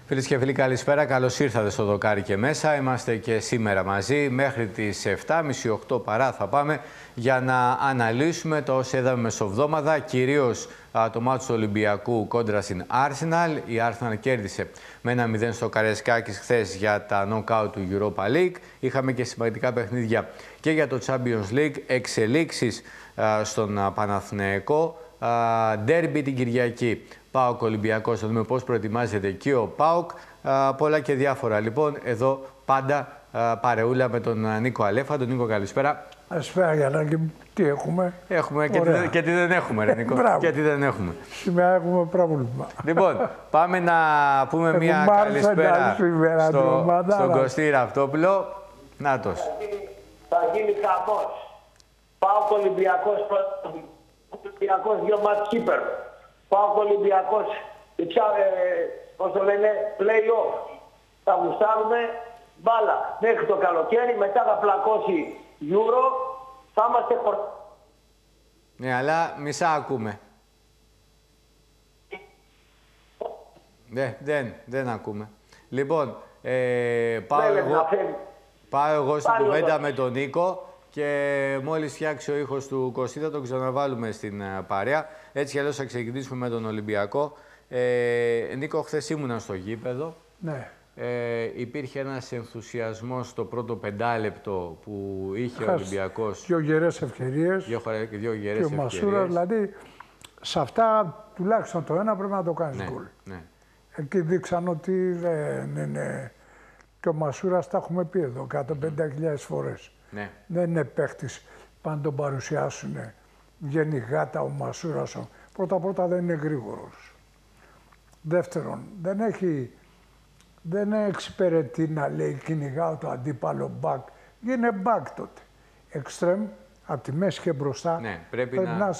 Φίλες και φίλοι, καλησπέρα. Καλώς ήρθατε στο Δοκάρι και μέσα. Είμαστε και σήμερα μαζί. Μέχρι τις 7.30-8 παρά θα πάμε για να αναλύσουμε το όσο είδαμε μεσοβδόμαδα, κυρίως το μάτσο του Ολυμπιακού κόντρα στην Arsenal. Η Arsenal κέρδισε με 1-0 στο Καραϊσκάκης χθες για τα knockout του Europa League. Είχαμε και σημαντικά παιχνίδια και για το Champions League. Εξελίξεις στον Παναθηναϊκό. Ντέρμπι την Κυριακή. ΠΑΟΚ Ολυμπιακός, θα δούμε πώς προετοιμάζεται και ο ΠΑΟΚ. Πολλά και διάφορα. Λοιπόν, εδώ πάντα παρεούλα με τον Νίκο Αλέφαντο. Νίκο, καλησπέρα. Καλησπέρα, Γιάννακη. Τι έχουμε? Έχουμε και τι δεν έχουμε, ρε Νίκο. Και τι δεν έχουμε. Σήμερα έχουμε πρόβλημα. Λοιπόν, πάμε να πούμε μια καλησπέρα στον Κωστή Ραυτόπουλο. Νάτος. Θα γίνει χαμός. ΠΑΟΚ Ολυμπιακός, Ολυμπιακός 2 μάτς κύπερ. ΠΑΟΚ Ολυμπιακός, πώς το λένε, play-off. Θα γουστάρουμε μπάλα μέχρι το καλοκαίρι, μετά θα πλακώσει Euro, θα είμαστε Ναι, αλλά μισά ακούμε. Δεν ακούμε. Λοιπόν, πάω εγώ στην κουβέντα με τον Νίκο και μόλις φτιάξει ο ήχος του Κωστή θα τον ξαναβάλουμε στην παρέα. Έτσι κι αλλιώς θα ξεκινήσουμε με τον Ολυμπιακό. Νίκο, χθες ήμουνα στο γήπεδο. Ναι. Υπήρχε ένας ενθουσιασμός στο πρώτο πεντάλεπτο που είχε ο Ολυμπιακός. Δύο γερές ευκαιρίες. Δύο γερές ευκαιρίες. Και ο Μασούρας, δηλαδή, σε αυτά τουλάχιστον το ένα πρέπει να το κάνεις γκολ. Ναι. Εκεί δείξαν ότι δεν είναι... Και ο Μασούρας, τα έχουμε πει εδώ, 150.000 φορές. Ναι. Δεν είναι παίχτης που αν τον παρουσιάσουν. Βγαίνει γάτα ο Μασούρας. Πρώτα-πρώτα δεν είναι γρήγορος. Δεύτερον, δεν εξυπηρετεί να λέει κυνηγάω το αντίπαλο μπακ. Είναι μπακ τότε. Εξτρέμ, από τη μέση και μπροστά, ναι, πρέπει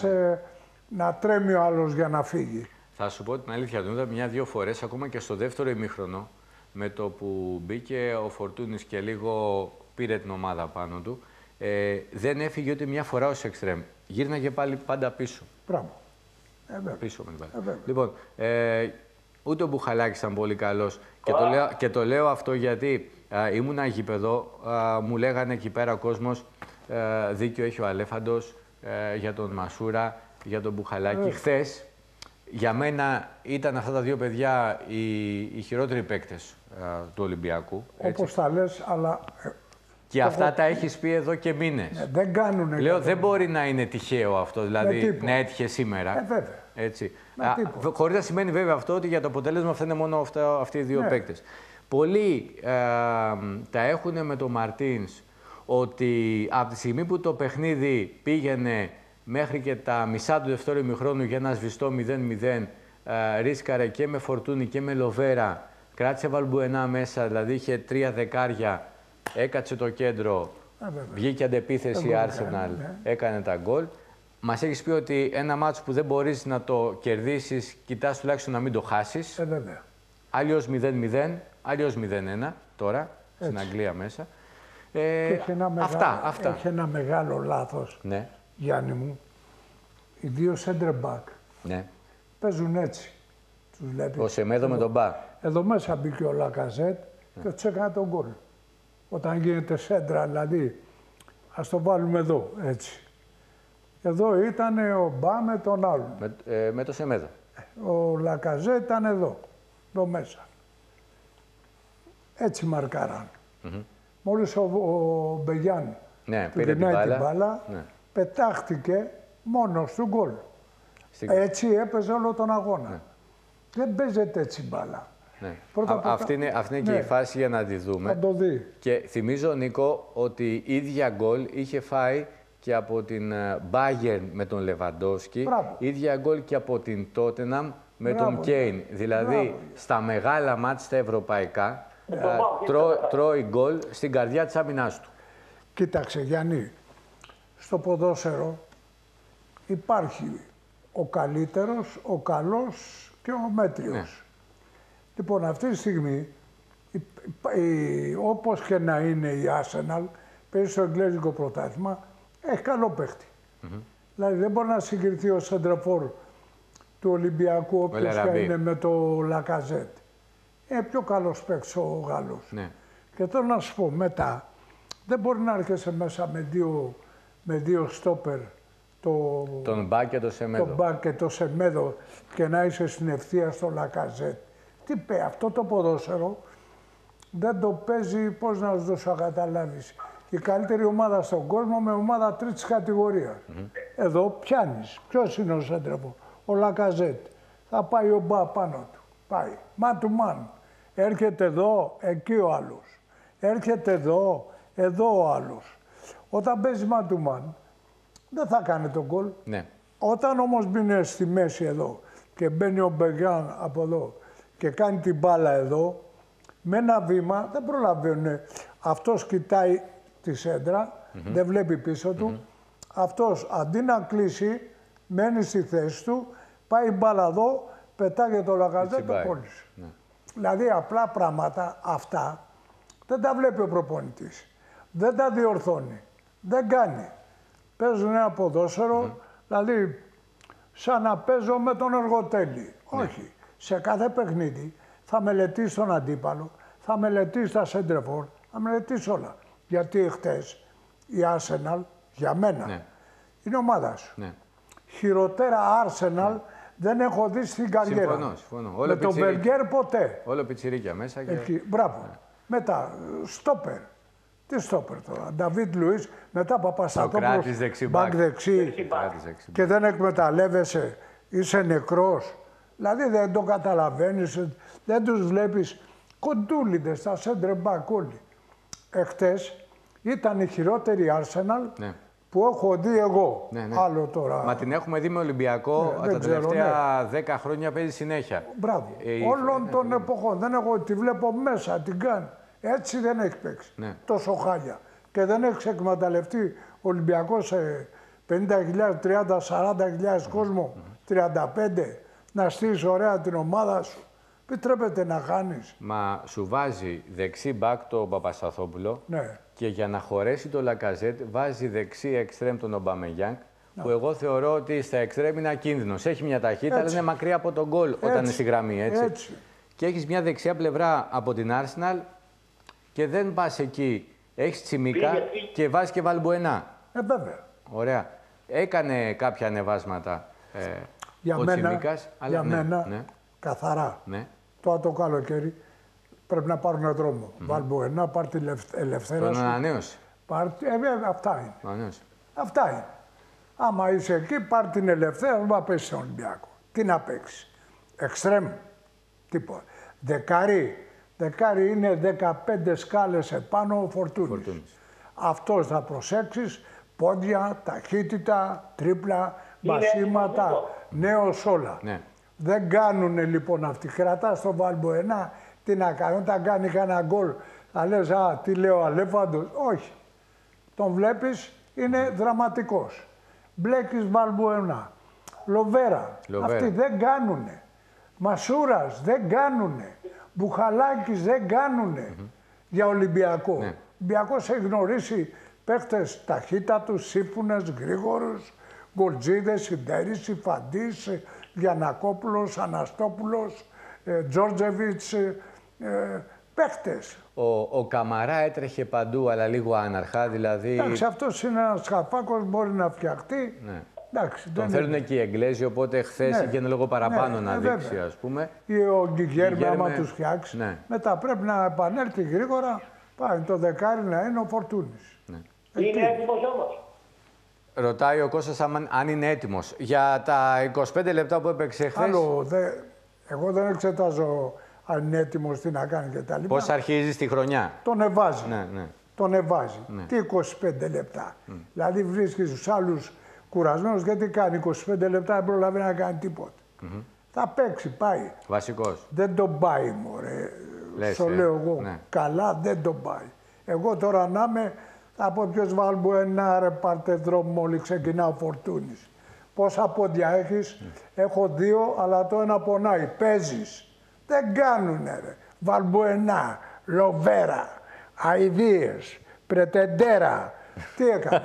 να τρέμει ο άλλος για να φύγει. Θα σου πω την αλήθεια, τον είδα μια-δύο φορές, ακόμα και στο δεύτερο ημίχρονο, με το που μπήκε ο Φορτούνης και λίγο πήρε την ομάδα πάνω του, δεν έφυγε ούτε μια φορά ως εξτρέμ. Γύρναγε πάλι πάντα πίσω. Μπράβο. Πίσω με την μπάλα. Λοιπόν, ούτε ο Μπουχαλάκης ήταν πολύ καλός. Και το λέω αυτό γιατί ήμουνα γήπεδο, μου λέγανε εκεί πέρα ο κόσμος, δίκιο έχει ο Αλέφαντος για τον Μασούρα, για τον Μπουχαλάκη. Χθες, για μένα ήταν αυτά τα δύο παιδιά οι χειρότεροι παίκτες του Ολυμπιακού. Όπως τα λες, αλλά... Και αυτά τα έχεις πει εδώ και μήνες. Ναι, δεν κάνουνε. Λέω, δεν μπορεί να είναι τυχαίο αυτό, δηλαδή να έτυχε σήμερα. Βέβαια. Έτσι. Χωρίς να σημαίνει βέβαια αυτό ότι για το αποτέλεσμα αυτά είναι μόνο αυτοί οι δύο παίκτες. Πολλοί τα έχουν με τον Μαρτίνς ότι από τη στιγμή που το παιχνίδι πήγαινε μέχρι και τα μισά του δεύτερου ημιχρόνου για ένα σβηστό 0-0, ρίσκαρε και με Φορτούνη και με Λοβέρα, κράτησε Βαλμπουενά μέσα, δηλαδή είχε 3 δεκάρια, έκατσε το κέντρο, βγήκε αντεπίθεση η Arsenal, έκανε τα γκολ. Μας έχεις πει ότι ένα μάτσο που δεν μπορείς να το κερδίσεις, κοιτάς τουλάχιστον να μην το χάσεις. Αλλιώς 0-0, αλλιώς 0-1 τώρα, στην Αγγλία μέσα. Αυτά. Έχει ένα μεγάλο λάθος, ναι. Γιάννη μου. Οι δύο center back παίζουν έτσι. Ο Σεμέδο με τον Μπα. Εδώ μέσα μπήκε ο Λακαζέτ και τους έκανε τον γκολ. Όταν γίνεται σέντρα, δηλαδή, ας το βάλουμε εδώ, έτσι. Εδώ ήταν ο Μπα με τον άλλον. Με το Σεμέδο. Ο Λακαζέτ ήταν εδώ μέσα. Έτσι μαρκάραν. Μόλις ο Μπεγιάν πήρε την μπάλα, πετάχτηκε μόνος του γκολ. Έτσι έπαιζε όλο τον αγώνα. Δεν παίζεται έτσι μπάλα. Αυτή είναι και η φάση για να τη δούμε. Θα το δει. Και θυμίζω, Νίκο, ότι η ίδια γκολ είχε φάει και από την Bayern με τον Λεβαντόφσκι, ίδια γκολ και από την Τότεναμ με τον Κέιν. Δηλαδή, στα μεγάλα μάτς τα ευρωπαϊκά, τρώει γκολ στην καρδιά της άμυνάς του. Κοίταξε, Γιάννη, στο ποδόσφαιρο υπάρχει ο καλύτερος, ο καλός και ο μέτριος. Λοιπόν, αυτή τη στιγμή, όπως και να είναι η Arsenal, παίζει στο εγγλέζικο πρωτάθλημα, έχει καλό παίχτη. Δηλαδή δεν μπορεί να συγκριθεί ο σεντραφόρ του Ολυμπιακού, όποιος είναι με το Λακαζέτ. Είναι πιο καλός παίκτης ο Γάλλος. Ναι. Και θέλω να σου πω, μετά, δεν μπορεί να έρχεσαι μέσα με δύο στόπερ, τον Μπακ και το Σεμέδο. Τον Μπακ και το Σεμέδο και να είσαι στην ευθεία στο Λακαζέτ. Τι πει, αυτό το ποδόσφαιρο δεν το παίζει, πώς να σου δώσω να καταλάβεις. Η καλύτερη ομάδα στον κόσμο με ομάδα τρίτης κατηγορίας. Εδώ πιάνεις. Ποιος είναι ο σέντρεφο? Ο Λακαζέτ. Θα πάει ο Μπα πάνω του. Πάει. Man to man. Έρχεται εδώ, εκεί ο άλλος. Έρχεται εδώ ο άλλος. Όταν παίζει man to man, δεν θα κάνει τον γκολ. Ναι. Όταν όμως μπαίνει στη μέση εδώ και μπαίνει ο Μπεγκάν από εδώ και κάνει την μπάλα εδώ, με ένα βήμα δεν προλαβαίνουν. Αυτός κοιτάει τη σέντρα, δεν βλέπει πίσω του. Αυτός αντί να κλείσει, μένει στη θέση του, πάει μπάλα εδώ, πετάγεται το Λακαζέτ, το κόλλησε. Ναι. Δηλαδή απλά πράγματα αυτά δεν τα βλέπει ο προπονητής. Δεν τα διορθώνει. Δεν κάνει. Παίζουν ένα ποδόσφαιρο, δηλαδή σαν να παίζω με τον Εργοτέλη. Ναι. Όχι. Σε κάθε παιχνίδι θα μελετήσει τον αντίπαλο, θα μελετήσει τα σέντρεφορ, θα μελετήσει όλα. Γιατί χτες η Arsenal, για μένα, είναι ομάδα σου. Ναι. Χειρότερα Arsenal δεν έχω δει στην καριέρα. Συμφωνώ. Με τον Μπεργκέρ ποτέ. Όλο πιτσιρίκια μέσα. Και... Εκεί, μπράβο. Ναι. Μετά, στόπερ. Τι στόπερ τώρα. Νταβίτ Λουίς, μετά Παπασταθόπουλος, μπακ δεξί. Και δεν εκμεταλλεύεσαι, είσαι νεκρός. Δηλαδή δεν το καταλαβαίνεις, δεν τους βλέπεις. Κοντούλιδες, τα σέντρε μπακ όλοι. Εχθές ήταν η χειρότερη Arsenal που έχω δει εγώ. Άλλο τώρα. Μα την έχουμε δει με Ολυμπιακό τα τελευταία 10 χρόνια, παίζει συνέχεια. Μπράβο. Όλων των εποχών. Δεν έχω, τη βλέπω μέσα, την κάνει. Έτσι δεν έχει παίξει. Τόσο χάλια. Και δεν έχει εκμεταλλευτεί ο Ολυμπιακός σε 50.000, 30, 40.000 κόσμο, 35, να στείλεις ωραία την ομάδα σου. Επιτρέπεται να χάνεις. Μα σου βάζει δεξί μπακ το Παπασταθόπουλο και για να χωρέσει το Λακαζέτ βάζει δεξί εξτρέμ τον Ομπαμεγιάνγκ, που εγώ θεωρώ ότι στα εξτρέμ είναι ακίνδυνος. Έχει μια ταχύτητα, αλλά είναι μακριά από τον γκολ όταν είναι στη γραμμή. Έτσι. Και έχεις μια δεξιά πλευρά από την Arsenal και δεν πας εκεί. Έχεις Τσιμίκα και βάζεις και Βαλμπουενά. Βέβαια. Ωραία. Έκανε κάποια ανεβάσματα για ο μένα, Τσιμίκας. Για μένα, καθαρά. Τώρα το καλοκαίρι πρέπει να πάρουν δρόμο. Βαλμπουενά, πάρει την ελευθέρωση. Τον ανανέωσε. Αυτά είναι. Αυτά είναι. Άμα είσαι εκεί, πάρει την ελευθέρωση, να πέσει στον Ολυμπιακό. Τι να παίξει. Εξτρέμ. Τίποτα. Δεκάρι είναι 15 σκάλες επάνω ο Φορτούνης. Αυτός θα προσέξεις. Πόδια, ταχύτητα, τρίπλα, μπασίματα, νέος όλα. Ναι. Δεν κάνουνε λοιπόν αυτοί. Κρατάς τον Βαλμπουενά, τι να κάνει. Όταν κάνει κανένα γκολ, θα λες, τι λέω, Αλέφαντος. Όχι. Τον βλέπεις, είναι δραματικός. Μπλέκης Βαλμπουενά. Λοβέρα. Αυτοί δεν κάνουνε. Μασούρας δεν κάνουνε. Μπουχαλάκης δεν κάνουνε για Ολυμπιακό. Ναι. Ολυμπιακός έχει γνωρίσει παίχτες ταχύτατους, σύμφωνες, γρήγορους, Γκολτζίδες, Συντέρης, Φαντής, Γιαννακόπουλος, Αναστόπουλος, Τζόρτζεβιτς, παίχτες. Ο Καμαρά έτρεχε παντού, αλλά λίγο άναρχα, δηλαδή... Εντάξει, αυτός είναι ένας χαφάκος, μπορεί να φτιαχτεί. Ναι. Εντάξει, τον θέλουν και οι Εγγλέζοι, οπότε χθες είχε ένα λόγο παραπάνω να δείξει, ας πούμε. Ή ο Γκυγέρμε, άμα τους φτιάξει. Ναι. Μετά πρέπει να επανέλθει γρήγορα, πάει το δεκάρι να είναι ο Φορτούνης. Ναι. Είναι έτοιμος όμως. Ρωτάει ο Κώστας αν είναι έτοιμος. Για τα 25 λεπτά που έπαιξε χθες... Εγώ δεν εξετάζω αν είναι έτοιμος, τι να κάνει κτλ. Πώς αρχίζει τη χρονιά. Τον εβάζει. Ναι. Τον εβάζει. Ναι. Τι 25 λεπτά. Δηλαδή βρίσκεις τους άλλους κουρασμένος, γιατί κάνει 25 λεπτά, δεν προλαβαίνει να κάνει τίποτα. Θα παίξει, πάει. Βασικός. Δεν τον πάει, μωρέ. Στο λέω εγώ. Ναι. Καλά, δεν τον πάει. Εγώ τώρα να είμαι, θα πω ποιος Βαλμπουενά, ρε, πάρτε δρόμο, όλοι ξεκινά ο Φορτούνης. Πόσα πόδια έχεις, έχω 2, αλλά το ένα πονάει. Παίζεις. Δεν κάνουνε, ρε. Βαλμπουενά, Λοβέρα, αηδίες, Πρετεντέρα. Τι έκανε.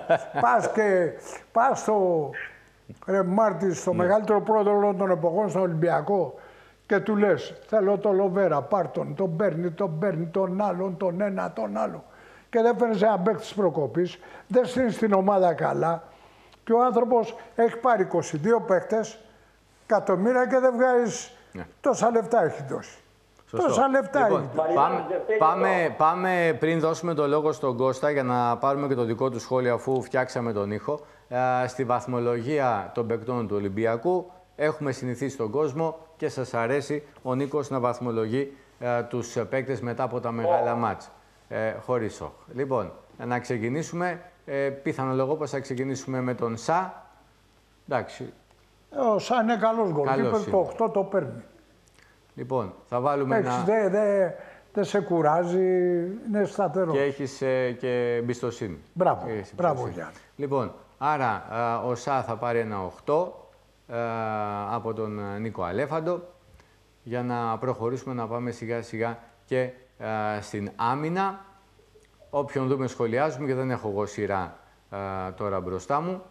Πας στο Μάρτι, στο μεγαλύτερο πρόεδρο όλων των εποχών, στον Ολυμπιακό, και του λες θέλω το Λοβέρα, πάρ' τον παίρνει, τον άλλον, τον ένα, τον άλλο. Και δεν φέρνεις ένα παίκτη της προκοπής, δεν στείνεις την ομάδα καλά και ο άνθρωπος έχει πάρει 22 παίκτες, εκατομμύρια και δεν βγάζεις τόσα λεφτά έχει δώσει. Σωστό. Τόσα λεφτά Λοιπόν, έχει. πάμε πριν δώσουμε το λόγο στον Κώστα για να πάρουμε και το δικό του σχόλιο αφού φτιάξαμε τον ήχο. Στη βαθμολογία των παικτών του Ολυμπιακού έχουμε συνηθίσει τον κόσμο και σας αρέσει ο Νίκος να βαθμολογεί τους παίκτες μετά από τα μεγάλα μάτς. Χωρίς σοκ. Λοιπόν, να ξεκινήσουμε. Πιθανό λόγο πως θα ξεκινήσουμε με τον Σα. Εντάξει. Ο Σα είναι καλός γκολκίπερ, το 8 το παίρνει. Λοιπόν, θα βάλουμε ένα... Δεν σε κουράζει, είναι σταθερό. Και έχεις και εμπιστοσύνη. Μπράβο, μπράβο Γιάννη. Λοιπόν, άρα ο Σα θα πάρει ένα 8 από τον Νίκο Αλέφαντο για να προχωρήσουμε να πάμε σιγά σιγά και στην άμυνα. Όποιον δούμε σχολιάζουμε και δεν έχω εγώ σειρά τώρα μπροστά μου.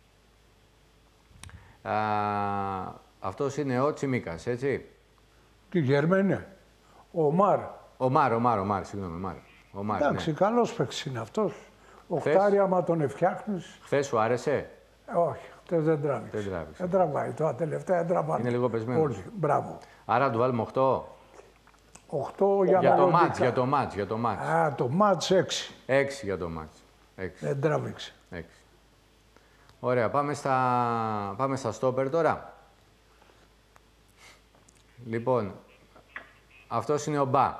Αυτός είναι ο Τσιμίκας, έτσι. Τι Γέρμε είναι. Ο Ομάρ. Συγγνώμη, Εντάξει, ναι. καλός παίκτης είναι αυτός. Οχτάρι άμα τον φτιάχνεις. Χθες σου άρεσε. Όχι, χθες δεν τράβηξε. Δεν τραβάει. Τώρα τελευταία δεν τραβάει. Είναι λίγο πεσμένος. Όλοι. Μπράβο. Άρα του βάλουμε 8. 8 για το μάτς, για το μάτς. Το μάτς 6. 6 για το μάτς. 6. Δεν τράβηξε. 6. Ωραία, πάμε στα στόπερ τώρα. Λοιπόν, αυτός είναι ο Μπα.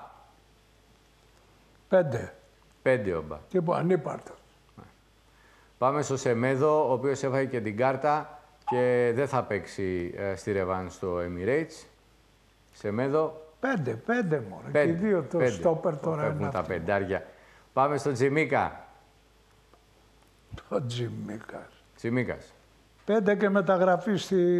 5. 5 ο Μπα. Τίποτα, ανύπαρτος. Πάμε στο Σεμέδο, ο οποίος έφαγε και την κάρτα και δεν θα παίξει στη ρεβάν στο Emirates. Σεμέδο. 5 μόνο. Και οι δύο το στόπερ τώρα είναι. Φεύγουν τα πεντάρια. Πάμε στο Τσιμίκα. Το Τσιμίκας. 5 και μεταγραφή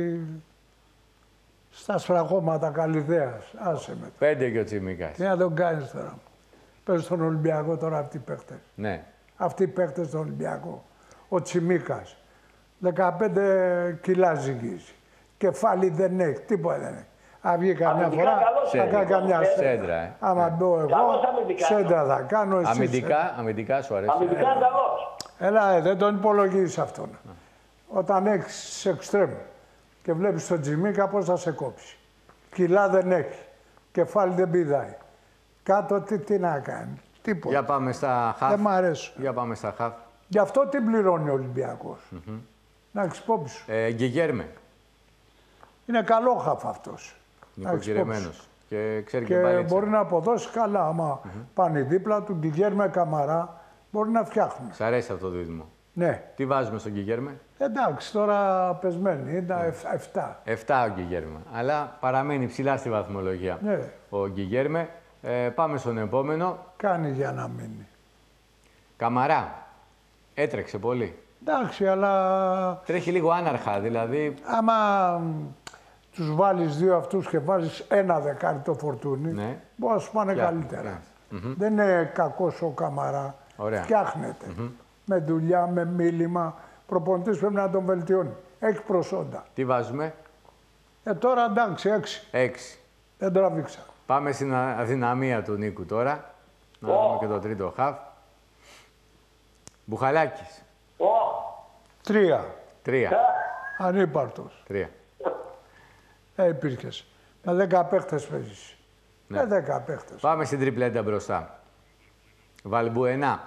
στα σφραγώματα Καλυδέας. Άσε με. 5 και ο Τσιμίκας. Τι να τον κάνεις τώρα. Πες στον Ολυμπιακό τώρα αυτοί οι παίκτες. Ναι. Αυτοί οι παίκτες στον Ολυμπιακό. Ο Τσιμίκας. 15 κιλά ζυγίζει. Κεφάλι δεν έχει. Τίποτα δεν έχει. Αν βγει καμιά φορά, θα κάνει καμιά σέντρα. Άμα μπω εγώ, σέντρα θα κάνω. Αμυντικά σου αρέσει. Αμυντικά καλός. Έλα, δεν τον υπολογίζεις αυτόν. Όταν έχεις εξτρέμ και βλέπεις τον Τσιμίκα, πώς θα σε κόψει. Κιλά δεν έχει. Κεφάλι δεν πηδάει. Κάτω τι να κάνει. Τίποτα. Για πάμε στα χαφ. Δεν μ' αρέσουν. Για πάμε στα χαφ. Γι' αυτό την πληρώνει ο Ολυμπιακός. Να έχεις υπόψη σου. Γκυγέρμε. Είναι καλό χαφ αυτός. Νοικοκυρεμένος. Και ξέρει και μπαλίτσα. Μπορεί να αποδώσει καλά. Άμα πάνε δίπλα του, Γκυγέρμε Καμαρά, μπορεί να φτιάχνουν. Σ' αρέσει αυτό το δίδυμο. Ναι. Τι βάζουμε στον Γκυγέρμε. Εντάξει, τώρα πεσμένοι. Είναι 7. 7 ο Γκυγέρμε. Αλλά παραμένει ψηλά στη βαθμολογία. Ναι. Ο Γκυγέρμε. Πάμε στον επόμενο. Κάνει για να μείνει. Καμαρά. Έτρεξε πολύ. Εντάξει, αλλά... Τρέχει λίγο άναρχα, δηλαδή... Άμα τους βάλεις δύο αυτούς και βάζεις ένα δεκάρι το Φορτούνι, ναι. μπορεί να σου πάνε καλύτερα. Δεν είναι κακός ο Καμαρά. Ωραία. Φτιάχνεται. Με δουλειά, με μίλημα. Προπονητής πρέπει να τον βελτιώνει. Έχει προσόντα. Τι βάζουμε. Τώρα εντάξει, 6. 6. Δεν τραβήξα. Πάμε στην αδυναμία του Νίκου τώρα. Να δούμε και το τρίτο χαφ. Μπουχαλάκης. 3. 3. Ανύπαρτος. 3. Υπήρχες. Με 10 παίχτες παίζεις. Ναι. Με 10 παίχτες. Πάμε στην τριπλέντα μπροστά. Βαλμπουενά.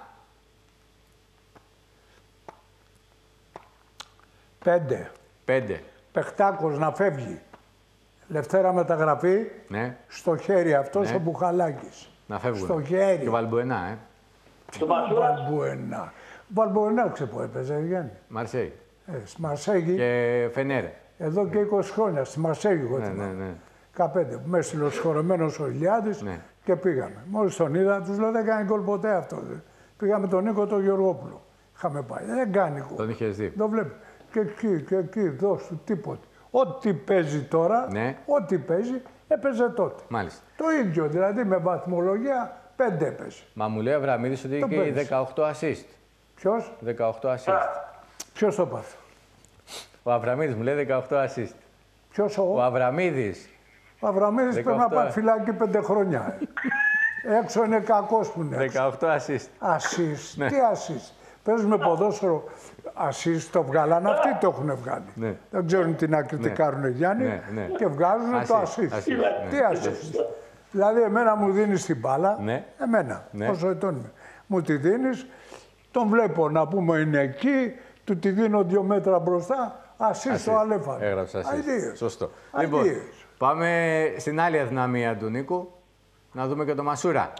5. Παιχτάκος να φεύγει. Λευτέρα μεταγραφή. Ναι. Στο χέρι αυτός ο Μπουχαλάκης. Να φεύγουν. Στο χέρι. Και Βαλμπουενά, Βαλμπουενά. Βαλμπουενά ξεπό έπαιζε, Γιάννη. Μαρσέη. Στη Μαρσέγη. Και Φενέρε. Εδώ και 20 χρόνια. Στη Μαρσέγη εγώ ναι. 15. Με έστειλε ο συγχωρεμένος ο Ηλιάδης και πήγαμε. Μόλις τον είδα, τους λέω δεν κάνει γκολ ποτέ αυτό. Πήγαμε τον Νίκο τον Γεωργόπουλο. Είχαμε πάει. Δεν κάνει γκολ. Τον είχες δει. Το βλέπει. Και εκεί, δώσ' του τίποτε. Ό,τι παίζει τώρα, ό,τι παίζει, έπαιζε τότε. Μάλιστα. Το ίδιο, δηλαδή με βαθμολογία 5 έπαιζε. Μα μου λέει ο Αβραμίδης ότι είχε 18 assist. Ποιος? 18 assist. Ποιος το πάθει? Ο Αβραμίδης μου λέει 18 assist. Ποιος ο Αβραμίδης. Ο Αβραμίδης πρέπει να πάει φυλάκι 5 χρόνια. Έξω είναι κακός που είναι. 18 assist. Assist. Ναι. Τι assist. Παίζουμε ποδόσφαιρο. Assist το βγάλαν, αυτοί το έχουν βγάλει. Ναι. Δεν ξέρουν τι να κριτικάρουν οι Γιάννη και βγάζουν το assist. Τι assist. Δηλαδή, εμένα μου δίνεις την μπάλα, εμένα, πόσο ετών είμαι. Μου τη δίνεις, τον βλέπω να πούμε είναι εκεί, του τη δίνω 2 μέτρα μπροστά, assist στο αλέφανο. Έγραψα assist. Σωστό. Λοιπόν, πάμε στην άλλη αδυναμία του Νίκου, να δούμε και το Μασούρα.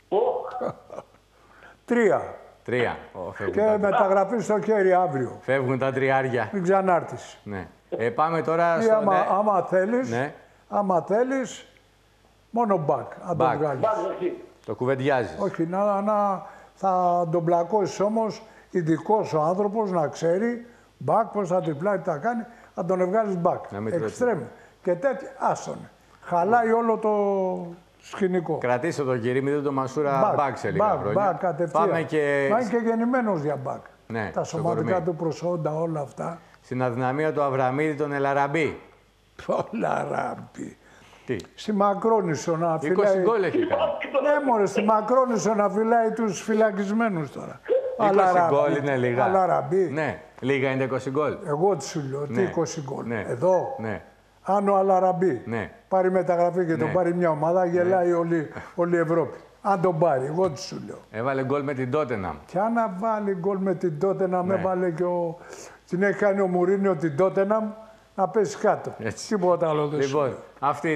3. 3. Και μεταγραφή στο χέρι αύριο. Φεύγουν τα τριάρια. Μην ξανάρθεις. Ναι. Πάμε τώρα στο... άμα θέλεις, μόνο μπακ, αν το βγάλεις. Το κουβεντιάζεις. Όχι, θα τον πλακώσεις όμως, ειδικός ο άνθρωπος να ξέρει μπακ, πώς θα τριπλάει, τι θα κάνει, θα τον βγάλεις μπακ. Εξτρέμ. Και τέτοια, άστον. Χαλάει όλο το σκηνικό. Κρατήστε το κύριε, μην το Μασούρα μπακ σε λίγα χρόνια. Μπακ, κατευθείαν. Πάμε και... Μα είναι και γεννημένος για μπακ. Ναι, τα σωματικά του προσόντα, όλα αυτά. Στην αδυναμία του Αβραμίδη, τον Ελαραμπή. Ο Λαραμπή. Τι. Στη Μακρόνισσο να φυλάει... 20 γκολ έχει κάνει. Ναι, μωρέ, στη Μακρόνισσο να φυλάει τους φυλακισμένους τώρα. 20 γκολ είναι λίγα. Αλαραμπή. Ναι, λίγα είναι 20 γκολ. Εγώ σου λέω, τι 20 γκολ. Ναι. Εδώ, αν ο Αλαραμπή πάρει μεταγραφή και τον πάρει μια ομάδα, γελάει όλη η Ευρώπη. Αν τον πάρει, εγώ τι σου λέω. Έβαλε γκολ με την Τότεναμ. Και αν να βάλει γκολ με την Τότεναμ, έβαλε και την έχει κάνει ο Μουρίνιο την Τότεναμ, να πέσει κάτω. Τίποτα άλλο δεν σου λέω.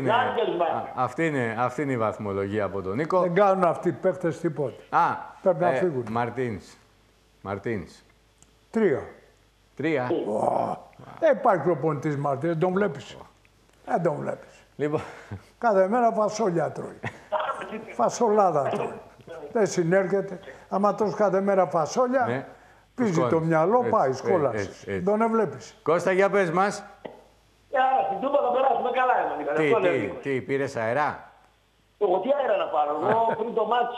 Αυτή είναι η βαθμολογία από τον Νίκο. Δεν κάνουν αυτοί οι παίχτες τίποτα. Πρέπει να φύγουν. Μαρτίνς. 3. 3. Δεν υπάρχει προπονητής Μαρτίνς, δεν τον βλέπεις. Δεν τον βλέπεις. Λοιπόν. Κάθε μέρα φασόλια τρώει. Φασολάδα τρώει. Δεν συνέρχεται. Άμα τρως κάθε μέρα φασόλια, πίζει το μυαλό, πάει, σκόλασες. Τον βλέπεις. Κώστα, για πες μας. Στην Τούμπα θα περάσουμε καλά. Τι, πήρες αερά. Εγώ τι αέρα να πάρω. Εγώ πριν το μάτς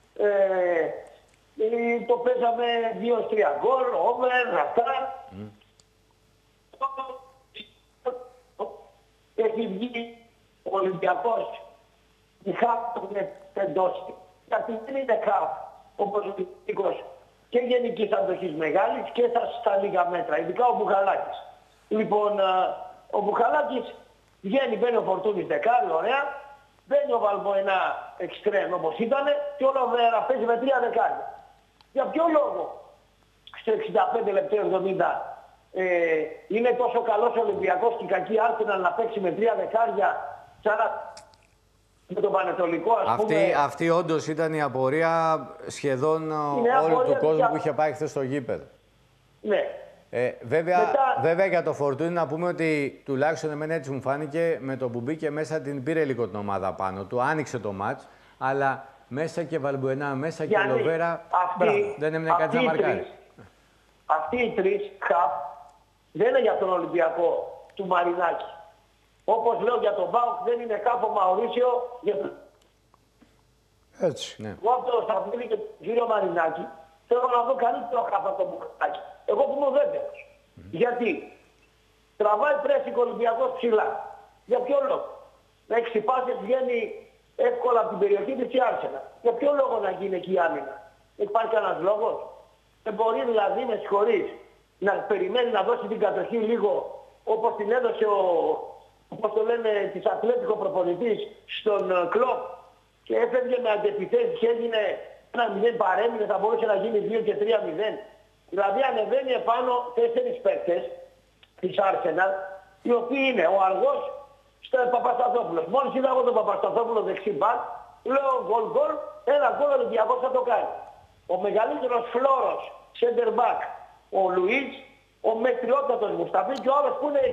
το παίζαμε 2-3 γκολ, over, αυτά. Έχει βγει ο Ολυμπιακός. Η ΧΑΠ τον εντώσει. Γιατί δεν είναι ΧΑΠ όπως ο Ολυμπιακός και γενικής αντοχής μεγάλης και στα λίγα μέτρα, ειδικά ο Μπουχαλάκης. Λοιπόν, ο Μπουχαλάκης βγαίνει, μπαίνει ο Φορτούνης δεκάρι, ωραία. Μπαίνει ο Βαλμποενά εξτρέμ όπως ήταν και όλο μέρα παίζει με 3 δεκάρια. Για ποιο λόγο στο 65 λεπτό 70 είναι τόσο καλός ο Ολυμπιακός και η κακή Arsenal να παίξει με 3 δεκάρια σαν με τον Πανετολικό, ας πούμε. Αυτή όντως ήταν η απορία σχεδόν όλου του κόσμου που είχε πάει χθες στο γήπεδο. Ναι. Βέβαια για το Φορτούνι να πούμε ότι τουλάχιστον εμένα έτσι μου φάνηκε, με το που μπήκε μέσα την πήρε λίγο την ομάδα πάνω του, άνοιξε το μάτς, αλλά μέσα και Βαλμπουενά, μέσα και Λοβέρα, δεν έμεινε κάτι να μαρκάρει. Αυτοί οι τρεις χαπ δεν είναι για τον Ολυμπιακό του Μαρινάκη. Όπως λέω για τον Μπάουκ δεν είναι κάπου Μαουρίσιο για τον... Έτσι. Ναι. Εγώ από το Σταυρίδη και τον κύριο Μαρινάκη θέλω να δω καλύτερο χαπ από τον Μπουκατάκη. Εγώ που είμαι ο δεύτερος. Γιατί τραβάει πρέσικο Ολυμπιακός ψηλά. Για ποιο λόγο. Με 6 πάσες βγαίνει εύκολα από την περιοχή της η Arsenal. Για ποιο λόγο να γίνει εκεί η άμυνα. Υπάρχει κανένας λόγος. Δεν μπορεί δηλαδή με συγχωρείς να περιμένει να δώσει την κατοχή λίγο όπως την έδωσε όπως το λένε της Ατλέτικο προπονητής στον Κλοπ και έφευγε με αντεπιθέσεις και έγινε 1-0 παρέμεινε, θα μπορούσε να γίνει 2 και 3-0. Δηλαδή ανεβαίνει επάνω 4 παίκτες της Arsenal, οι οποίοι είναι ο Αργός στον Παπασταθόπουλος. Μόλις είδα εγώ τον Παπασταθόπουλο δεξί μπακ, λέω γκολ, ένα γκολ Ολυμπιακός θα το κάνει. Ο μεγαλύτερος φλόρος center back, ο Λουίτς, ο μετριότατος Μουσταφή και ο άλλος που είναι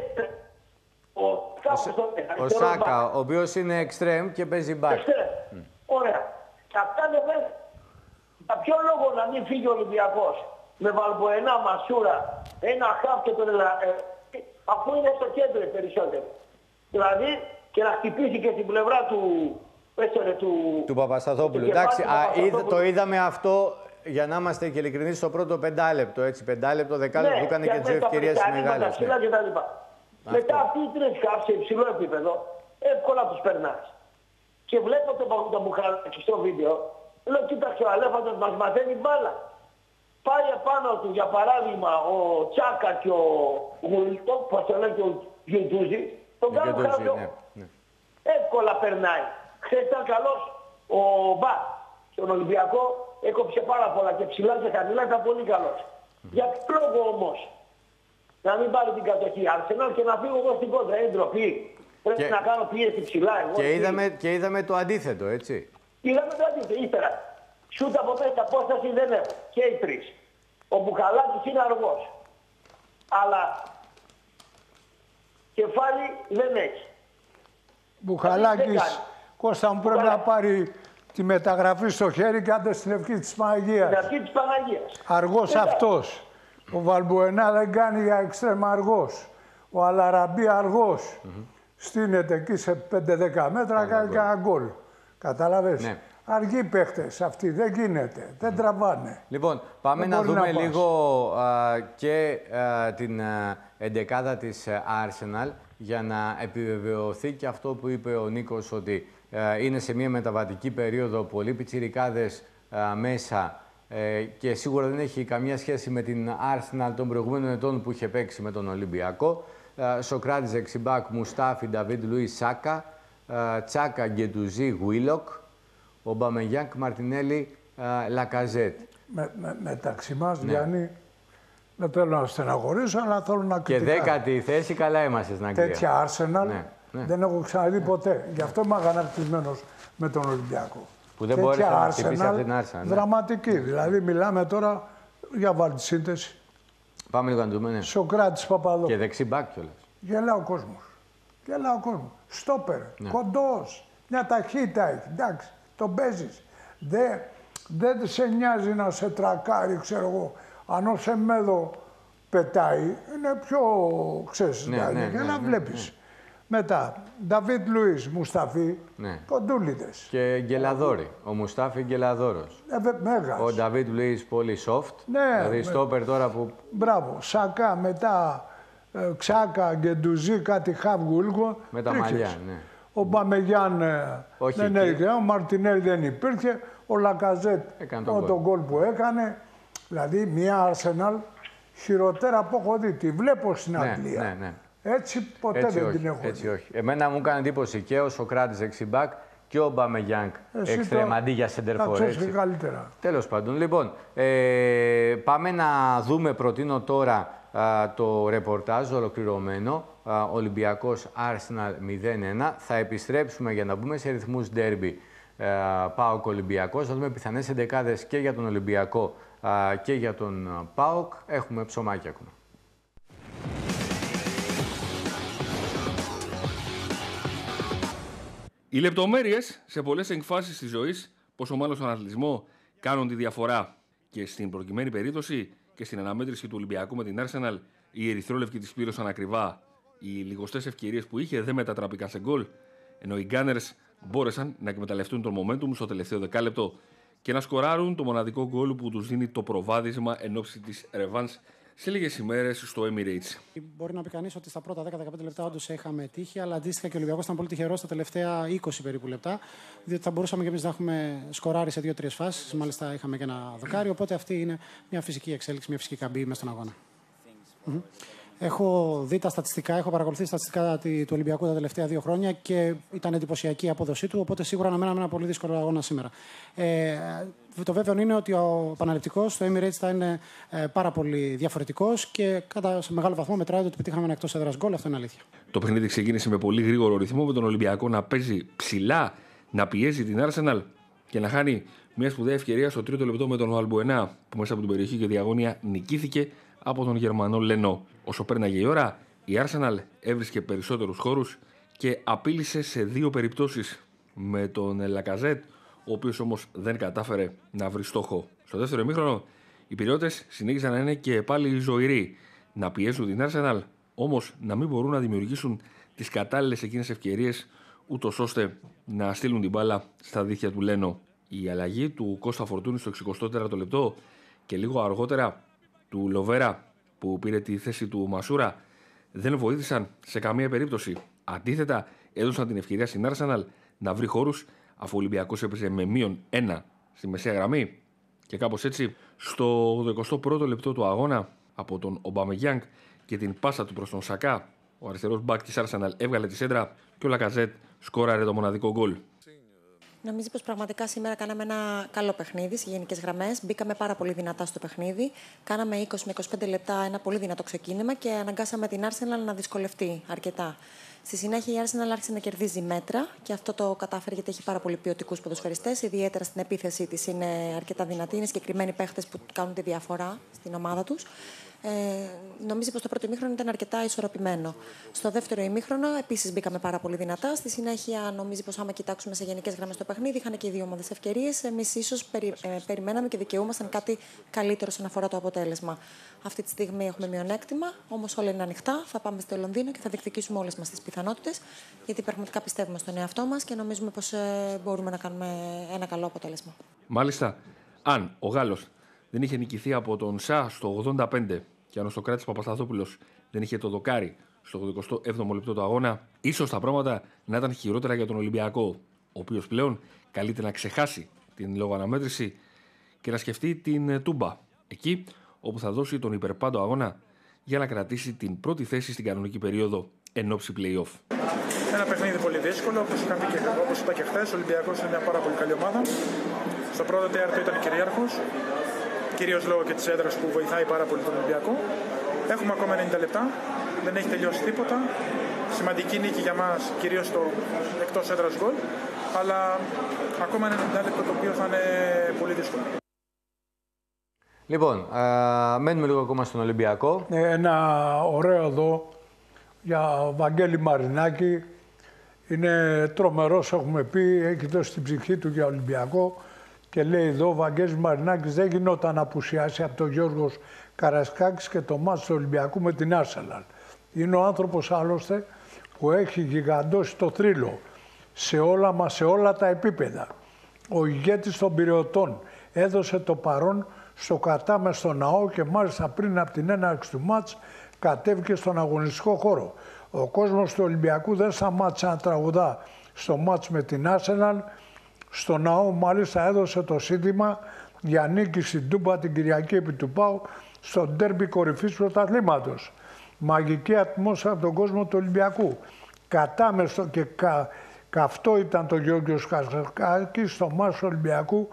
ο Σάκα, ο οποίος είναι εξτρέμ και παίζει μπακ. Ωραία. Και αυτά δεν για ποιο λόγο να μην φύγει ο Ολυμπιακός με Βαλμποενά, Μασούρα, ένα χαφ και τον αφού είναι στο κέντρο περισσότερο. Δηλαδή και να χτυπήσει και στην πλευρά του Παπασταθόπουλου. Εντάξει, το είδαμε αυτό για να είμαστε και ειλικρινείς στο πρώτο 5 λεπτό. Έτσι, 5 λεπτό, 10 λεπτό, έκανε και τις ευκαιρίες μεγάλες. Μετά αυτοί οι τρεις χαφ σε υψηλό επίπεδο εύκολα τους περνάς. Και βλέπω τον Μπουχαλάκη στο βίντεο, λέω κοίταξε ο Αλέφαντος μας μαθαίνει μπάλα. Πάει επάνω του για παράδειγμα ο Τσάκα και ο Γουλτό, πώς το λένε και ο Γιουντούζη, τον κάνουν χαρτιό. Ναι. Εύκολα περνάει. Χθες ήταν καλός ο Μπα στον Ολυμπιακό, έκοψε πάρα πολλά και ψηλά και χαμηλά, ήταν πολύ καλός. Για ποιο λόγο όμως να μην πάρει την κατοχή Arsenal και να φύγω εγώ στην κόντρα, είναι ντροπή. Πρέπει να κάνω πίεση ψηλά εγώ. Και είδαμε το αντίθετο, έτσι. Είδαμε το αντίθετο, ύστερα. Σούτ από πέντε απόσταση δεν έχω. Και οι τρεις. Ο Μπουχαλάκης είναι αργός. Αλλά κεφάλι δεν έχει. Μπουχαλάκης, Κώστα μου, πρέπει να πάρει τη μεταγραφή στο χέρι και άντε στην ευχή της Παναγίας. Στην ευχή της Παναγίας. Αργός αυτός. Ο Βαλμπουενά δεν κάνει για εξτρέμα αργός. Ο Αλαραμπή αργός. Στείνεται εκεί σε 5-10 μέτρα, κάνει και ένα γκολ. Καταλαβες. Ναι. Αργοί παίχτες αυτοί, δεν γίνεται, δεν τραβάνε. Λοιπόν, πάμε να δούμε λίγο και την εντεκάδα της Arsenal για να επιβεβαιωθεί και αυτό που είπε ο Νίκος, ότι είναι σε μια μεταβατική περίοδο, πολλοί πιτσιρικάδες μέσα και σίγουρα δεν έχει καμία σχέση με την Arsenal των προηγούμενων ετών που είχε παίξει με τον Ολυμπιακό. Σοκράτης δεξιμπάκ, Μουστάφι, Νταβίντ Λουίς, Σάκα, Τσάκα, Γκεντουζί, Γουίλοκ, Ομπαμεγιάνγκ, Μαρτινέλη, Λακαζέτ. Μεταξύ μας, Γιάννη, δεν θέλω να στεναχωρήσω, αλλά θέλω να κριτικάρω. Και 10η θέση, καλά είμαστε στην Αγγλία. Τέτοια Arsenal δεν έχω ξαναδεί ποτέ. Γι' αυτό είμαι αγανακτισμένος με τον Ολυμπιακό. Που δεν μπόρεσε να χτυπήσει αυτή την Arsenal. Δραματική. Δηλαδή, μιλάμε τώρα για βάλει τη σύνθεση. Πάμε λίγο να δούμε. Ναι. Σοκράτης Παπαδόπουλος. Και δεξί μπακ κιόλας. Γελά ο κόσμος. Στόπερ. Ναι. Κοντός. Μια ταχύτητα έχει. Εντάξει. Τον παίζεις. Δεν σε νοιάζει να σε τρακάρει, ξέρω εγώ. Αν ο Σεμέδο πετάει, είναι πιο, ξέρεις, για να βλέπεις. Μετά, Νταβίντ Λουίς, Μουσταφί, κοντούλιδες. Και Γκελαδόρη. Ο Μουστάφι Γκελαδόρος. Μέγας. Ο Νταβίντ Λουίς πολύ soft. Δηλαδή στόπερ τώρα που... Μπράβο. Σακά, μετά Ξάκα, Γκεντουζί, κάτι Χαβγούλγο. Με τα μαλλιά, ναι. Ο Μπαμεγιάν δεν έγινε, ο Μαρτινέλ δεν υπήρχε, ο Λακαζέτ τον γκολ που έκανε. Δηλαδή μια Arsenal χειρότερα από έχω δει. Τη βλέπω στην Αγγλία. Ναι. Έτσι ποτέ δεν την έχω δει. Όχι. Εμένα μου έκανε εντύπωση και ο Σοκράτης δεξιμπάκ και ο Μπαμεγιάνγκ εξτρεμαντή για σεντερφόρ. Καλύτερα. Τέλος πάντων. Λοιπόν, πάμε να δούμε, προτείνω τώρα το ρεπορτάζ ολοκληρωμένο. Ολυμπιακός Arsenal 0-1. Θα επιστρέψουμε για να μπούμε σε ρυθμούς ντέρμπι ΠΑΟΚ Ολυμπιακός. Θα δούμε πιθανές εντεκάδες και για τον Ολυμπιακό και για τον ΠΑΟΚ. Έχουμε ψωμάκι ακόμα. Οι λεπτομέρειες σε πολλές εκφάσεις της ζωής, πόσο μάλλον στον αθλητισμό, κάνουν τη διαφορά. Και στην προκειμένη περίπτωση και στην αναμέτρηση του Ολυμπιακού με την Arsenal, οι ερυθρόλευκοι της πλήρωσαν ακριβά. Οι λιγοστές ευκαιρίες που είχε δεν μετατράπηκαν σε γκολ, ενώ οι Gunners μπόρεσαν να εκμεταλλευτούν τον momentum στο τελευταίο δεκάλεπτο και να σκοράρουν το μοναδικό γκολ που τους δίνει το προβάδισμα εν ώψη της ρεβάνς σε λίγες ημέρες στο Emirates. Μπορεί να πει κανείς ότι στα πρώτα 10-15 λεπτά όντως είχαμε τύχη, αλλά αντίστοιχα και ο Ολυμπιακός ήταν πολύ τυχερός στα τελευταία 20 περίπου λεπτά, διότι θα μπορούσαμε και εμείς να έχουμε σκοράρει σε 2-3 φάσεις. Μάλιστα είχαμε και ένα δοκάρι, οπότε αυτή είναι μια φυσική εξέλιξη, μια φυσική καμπή μέσα στον αγώνα. Έχω δει τα στατιστικά, έχω παρακολουθήσει τα στατιστικά του Ολυμπιακού τα τελευταία 2 χρόνια και ήταν εντυπωσιακή η απόδοσή του. Οπότε σίγουρα αναμέναμε ένα πολύ δύσκολο αγώνα σήμερα. Το βέβαιο είναι ότι ο επαναληπτικός στο Emirates θα είναι πάρα πολύ διαφορετικός και σε μεγάλο βαθμό μετράει ότι πετύχαμε ένα εκτός έδρας γκολ. Αυτό είναι αλήθεια. Το παιχνίδι ξεκίνησε με πολύ γρήγορο ρυθμό, με τον Ολυμπιακό να παίζει ψηλά, να πιέζει την Arsenal και να χάνει μια σπουδαία ευκαιρία στο 3ο λεπτό με τον Βαλμπουενά, που μέσα από την περιοχή και διαγώνια νικήθηκε από τον Γερμανό Λενό. Όσο πέρναγε η ώρα, η Arsenal έβρισκε περισσότερους χώρους και απείλησε σε 2 περιπτώσεις με τον Λακαζέτ, ο οποίος όμως δεν κατάφερε να βρει στόχο. Στο δεύτερο ημίχρονο, οι πυριώτες συνέχισαν να είναι και πάλι ζωηροί, να πιέζουν την Arsenal, όμως να μην μπορούν να δημιουργήσουν τις κατάλληλες εκείνες ευκαιρίες, ούτως ώστε να στείλουν την μπάλα στα δίχτυα του Λένο. Η αλλαγή του Κώστα Φορτούνη στο 64ο λεπτό και λίγο αργότερα του Λοβέρα, που πήρε τη θέση του Μασούρα, δεν βοήθησαν σε καμία περίπτωση. Αντίθετα, έδωσαν την ευκαιρία στην Arsenal να βρει χώρους, αφού ο Ολυμπιακός έπαιζε με -1 στη μεσαία γραμμή. Και κάπως έτσι, στο 21ο λεπτό του αγώνα, από τον Ομπαμεγιάνγκ και την πάσα του προς τον Σακά, ο αριστερός μπακ της Arsenal έβγαλε τη σέντρα και ο Λακαζέτ σκόραρε το μοναδικό γκολ. Νομίζω πως πραγματικά σήμερα κάναμε ένα καλό παιχνίδι σε γενικές γραμμές. Μπήκαμε πάρα πολύ δυνατά στο παιχνίδι. Κάναμε 20 με 25 λεπτά ένα πολύ δυνατό ξεκίνημα και αναγκάσαμε την Arsenal να δυσκολευτεί αρκετά. Στη συνέχεια η Arsenal άρχισε να κερδίζει μέτρα και αυτό το κατάφερε γιατί έχει πάρα πολύ ποιοτικούς ποδοσφαιριστές. Ιδιαίτερα στην επίθεσή της είναι αρκετά δυνατή. Είναι συγκεκριμένοι παίχτες που κάνουν τη διαφορά στην ομάδα τους. Νομίζω πως το πρώτο ημίχρονο ήταν αρκετά ισορροπημένο. Στο δεύτερο ημίχρονο επίσης μπήκαμε πάρα πολύ δυνατά. Στη συνέχεια, νομίζω πως άμα κοιτάξουμε σε γενικές γραμμές το παιχνίδι, είχαν και οι δύο ομάδες ευκαιρίες. Εμείς ίσως περιμέναμε και δικαιούμασταν κάτι καλύτερο όσον αφορά το αποτέλεσμα. Αυτή τη στιγμή έχουμε μειονέκτημα, όμως όλα είναι ανοιχτά. Θα πάμε στο Λονδίνο και θα διεκδικήσουμε όλες μας τις πιθανότητες, γιατί πραγματικά πιστεύουμε στον εαυτό μας και νομίζουμε πως μπορούμε να κάνουμε ένα καλό αποτέλεσμα. Μάλιστα, αν ο Γάλλος δεν είχε νικηθεί από τον Σα στο 85 και αν ο Σοκράτης Παπασταθόπουλος δεν είχε το δοκάρι στο 87ο λεπτό του αγώνα, ίσως τα πράγματα να ήταν χειρότερα για τον Ολυμπιακό, ο οποίος πλέον καλείται να ξεχάσει την λογοαναμέτρηση και να σκεφτεί την Τούμπα, εκεί όπου θα δώσει τον υπερπάντο αγώνα για να κρατήσει την πρώτη θέση στην κανονική περίοδο εν ώψη play-off. Ένα παιχνίδι πολύ δύσκολο, όπως είπα και χθες, ο Ολυμπιακός είναι μια πάρα πολύ καλή ομάδα. Στο πρώτο τέταρτο ήταν κυρίαρχος, κυρίως λόγω και της έδρας που βοηθάει πάρα πολύ τον Ολυμπιακό. Έχουμε ακόμα 90 λεπτά, δεν έχει τελειώσει τίποτα. Σημαντική νίκη για μας, κυρίως το εκτός έδρας γκολ, αλλά ακόμα 90 λεπτό το οποίο θα είναι πολύ δύσκολο. Λοιπόν, μένουμε λίγο ακόμα στον Ολυμπιακό. Ένα ωραίο εδώ για Βαγγέλη Μαρινάκη. Είναι τρομερός, έχουμε πει, έχει δώσει την ψυχή του για Ολυμπιακό. Και λέει εδώ ο Βαγγέλης Μαρινάκης δεν γινόταν να απουσιάσει από τον Γιώργο Καρασκάκης και το μάτς του Ολυμπιακού με την Arsenal. Είναι ο άνθρωπος άλλωστε που έχει γιγαντώσει το θρύλο σε όλα μας, σε όλα τα επίπεδα. Ο ηγέτης των Πειραιωτών έδωσε το παρόν στο κατάμε στο ναό και μάλιστα πριν από την έναρξη του μάτς κατέβηκε στον αγωνιστικό χώρο. Ο κόσμος του Ολυμπιακού δεν σταμάτησε να τραγουδά στο μάτς με την Arsenal. Στο ναό μάλιστα έδωσε το σύνθημα για νίκη στην Τούμπα την Κυριακή επί του ΠΑΟ στο ντέρμπι κορυφής πρωταθλήματος. Μαγική ατμόσφαιρα από τον κόσμο του Ολυμπιακού. Κατάμεστο και καυτό ήταν το Γιώργος Καρασκάκης στο μάτς του Ολυμπιακού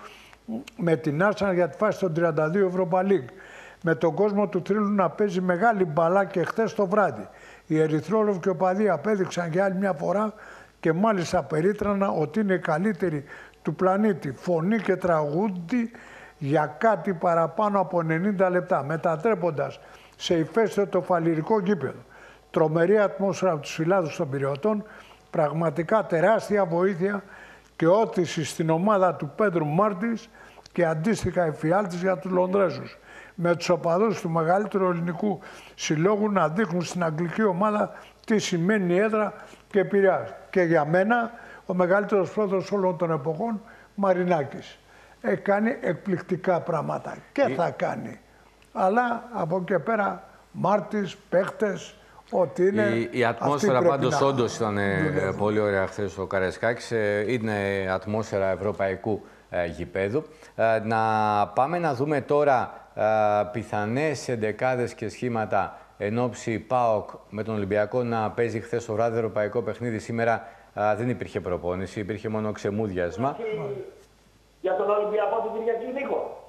με την Arsenal για τη φάση των 32 Europa League. Με τον κόσμο του Τρίλου να παίζει μεγάλη μπαλά και χθες το βράδυ. Οι ερυθρόλευκοι και οπαδοί απέδειξαν για άλλη μια φορά και μάλιστα περίτρανα ότι είναι καλύτερη του πλανήτη. Φωνή και τραγούδι για κάτι παραπάνω από 90 λεπτά, μετατρέποντας σε ηφαίστειο το φαλιρικό γήπεδο. Τρομερή ατμόσφαιρα από τους φιλάδους των Πειραιωτών, πραγματικά τεράστια βοήθεια και όθηση στην ομάδα του Πέντρου Μάρτης και αντίστοιχα εφιάλτης για τους Λονδρέζους. Με τους οπαδούς του μεγαλύτερου ελληνικού συλλόγου να δείχνουν στην αγγλική ομάδα τι σημαίνει έδρα και Πειραιάς. Και για μένα ο μεγαλύτερος πρόεδρος όλων των εποχών, Μαρινάκης. Κάνει εκπληκτικά πράγματα και θα κάνει. Αλλά από εκεί πέρα Μάρτης, παίχτες, ό,τι είναι. Η ατμόσφαιρα πάντως όντως ήταν πολύ ωραία χθες ο Καρασκάκης. Είναι ατμόσφαιρα ευρωπαϊκού γηπέδου. Να πάμε να δούμε τώρα πιθανές εντεκάδες και σχήματα εν ώψη ΠΑΟΚ με τον Ολυμπιακό να παίζει χθες το βράδυ ευρωπαϊκό παιχνίδι. Σήμερα δεν υπήρχε προπόνηση, υπήρχε μόνο ξεμούδιασμα. Για τον Ολυμπιακό την Κυριακή, Νίκο.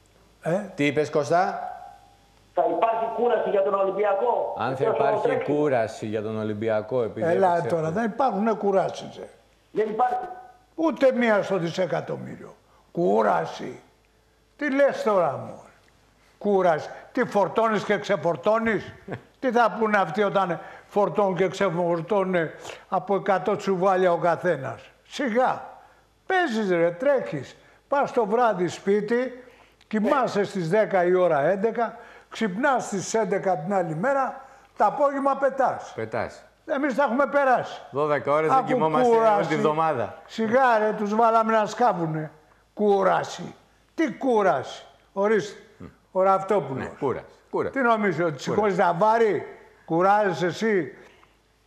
Τι είπες, Κωστά? Θα υπάρχει κούραση για τον Ολυμπιακό. Αν θα υπάρχει κούραση για τον Ολυμπιακό, επειδή. Έλα τώρα, δεν υπάρχουν κουράσεις. Δεν υπάρχει. Ούτε μία στο δισεκατομμύριο. Κούραση. Τι λες τώρα μου. Κούραση. Τι φορτώνεις και ξεφορτώνεις. Τι θα πούνε αυτοί όταν φορτώνουν και ξεφορτώνουν από 100 τσουβάλια ο καθένας. Σιγά. Παίζεις ρε, τρέχεις. Πας το βράδυ σπίτι, κοιμάσαι στις 10 η ώρα 11, ξυπνάς στις 11 την άλλη μέρα, το απόγευμα πετάς. Πετάς. Εμείς τα έχουμε περάσει. 12 ώρες δεν κοιμόμαστε όλη τη βδομάδα. Σιγά ρε, τους βάλαμε να σκάβουνε. Κούραση. Τι κούραση. Ορίστε. Ο Ραυτόπουλος. Ναι, κούραση. Τι νομίζεις, ότι σηκώνεις τα βάρη, κουράζεσαι εσύ.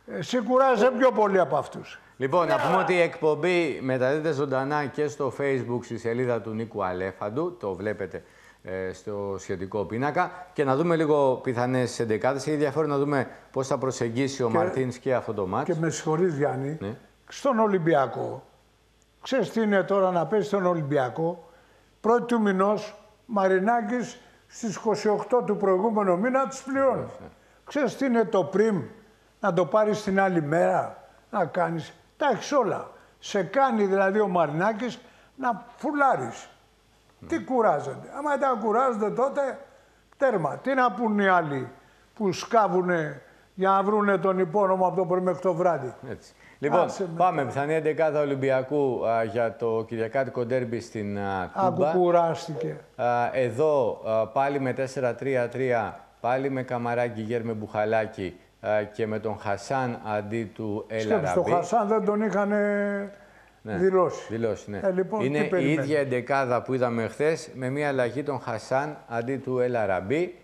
Εσύ κουράζεσαι πιο πολύ από αυτούς. Λοιπόν, να πούμε ότι η εκπομπή μεταδίδεται ζωντανά και στο Facebook στη σελίδα του Νίκου Αλέφαντου. Το βλέπετε στο σχετικό πίνακα. Και να δούμε λίγο πιθανές εντεκάδες. Έχει ενδιαφέρον να δούμε πώς θα προσεγγίσει ο Μαρτίνς και αυτό το μάτς. Και με συγχωρείς, Γιάννη, Ναι. στον Ολυμπιακό. Ξέρεις τι είναι τώρα να παίζει στον Ολυμπιακό. Πρώτη του μηνός, Μαρινάκης στις 28 του προηγούμενου μήνα τους πληρώνει. Ξέρεις τι είναι το πριμ, να το πάρεις την άλλη μέρα, να κάνεις. Τα έχεις όλα. Σε κάνει δηλαδή ο Μαρινάκης να φουλάρεις. Τι κουράζονται. Άμα δεν κουράζονται τότε, τέρμα. Τι να πούν οι άλλοι που σκάβουνε για να βρούνε τον υπόνομο από το πρωί μέχρι το βράδυ. Έτσι. Λοιπόν, πάμε. Πιθανή εντεκάδα Ολυμπιακού για το κυριακάτικο ντέρμπι στην Τούμπα. Άκου κουράστηκε. Εδώ πάλι με 4-3-3, πάλι με Καμαράκη, Γέρμε Μπουχαλάκη και με τον Χασάν αντί του Ελαραμπή. Σκέψου, τον Χασάν δεν τον είχαν δηλώσει. Ναι. Λοιπόν, είναι η ίδια εντεκάδα που είδαμε χθες, με μία αλλαγή τον Χασάν αντί του Ελαραμπή.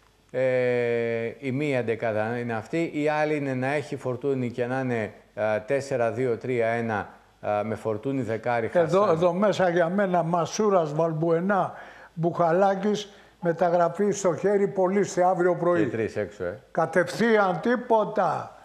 Η μία εντεκάδα είναι αυτή. Η άλλη είναι να έχει Φορτούνη και να είναι 4-2-3-1 με Φορτούνη δεκάρι Χασάν. Εδώ μέσα για μένα Μασούρας, Βαλμπουενά, Μπουχαλάκης, μεταγραφή στο χέρι, πωλήστε αύριο πρωί. Και τρεις έξω, Κατευθείαν τίποτα.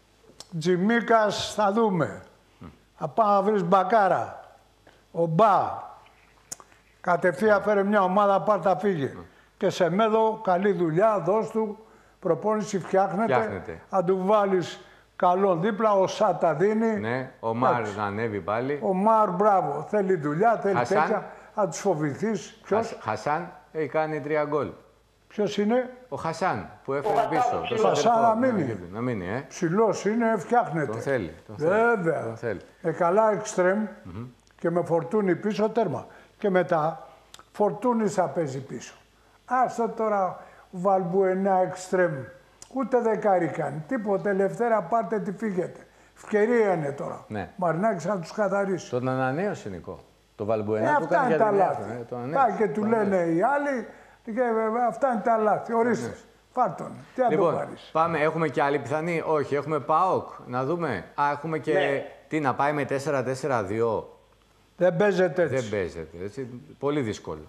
Τζιμίκας θα δούμε. Θα πάω να βρεις μπακάρα. Ο Μπα. Κατευθείαν φέρε μια ομάδα, πάρτα φύγε. Και σε μέδο, καλή δουλειά, δώσ' του, προπόνηση φτιάχνεται. Αν του βάλεις καλόν δίπλα, ο Σάτα δίνει. Ναι, ο Μάρ να ανέβει πάλι. Ο Μάρ, μπράβο, θέλει δουλειά, θέλει τέτοια. Αν τους φοβηθείς. Ποιος? Χασάν έχει κάνει 3 γκολ. Ποιος είναι? Ο Χασάν που έφερε πίσω. Ο Χασάν να μείνει. Ψηλός είναι, φτιάχνεται. Τον θέλει. Βέβαια. Τον θέλει. Καλά εξτρέμ και με Φορτούνη πίσω τέρμα. Και μετά Φορτούνης θα παίζει πίσω. Άστο τώρα Βαλμπουενά εξτρέμ. Ούτε δεκάρι κάνει. Τίποτε. Ελευθέρα πάρτε τι φύγετε. Ευκαιρία είναι τώρα. Ναι. Μαρινάκης θα τους καθαρίσει. Τον ανανέωσε, Νικό. Το Βαλμπουενά που αυτά κάνει είναι για τα την λάθη. Πάει και του λένε οι άλλοι και βέβαια αυτά είναι τα λάθη. Ορίστε. Φάρτον. Τι να το πάρεις. Πάμε. Έχουμε και άλλη πιθανή. Όχι. Έχουμε ΠΑΟΚ. Να δούμε. Έχουμε και... Ναι. Τι να πάει με 4-4-2. Δεν παίζεται έτσι. Δεν παίζεται έτσι. Πολύ δύσκολο.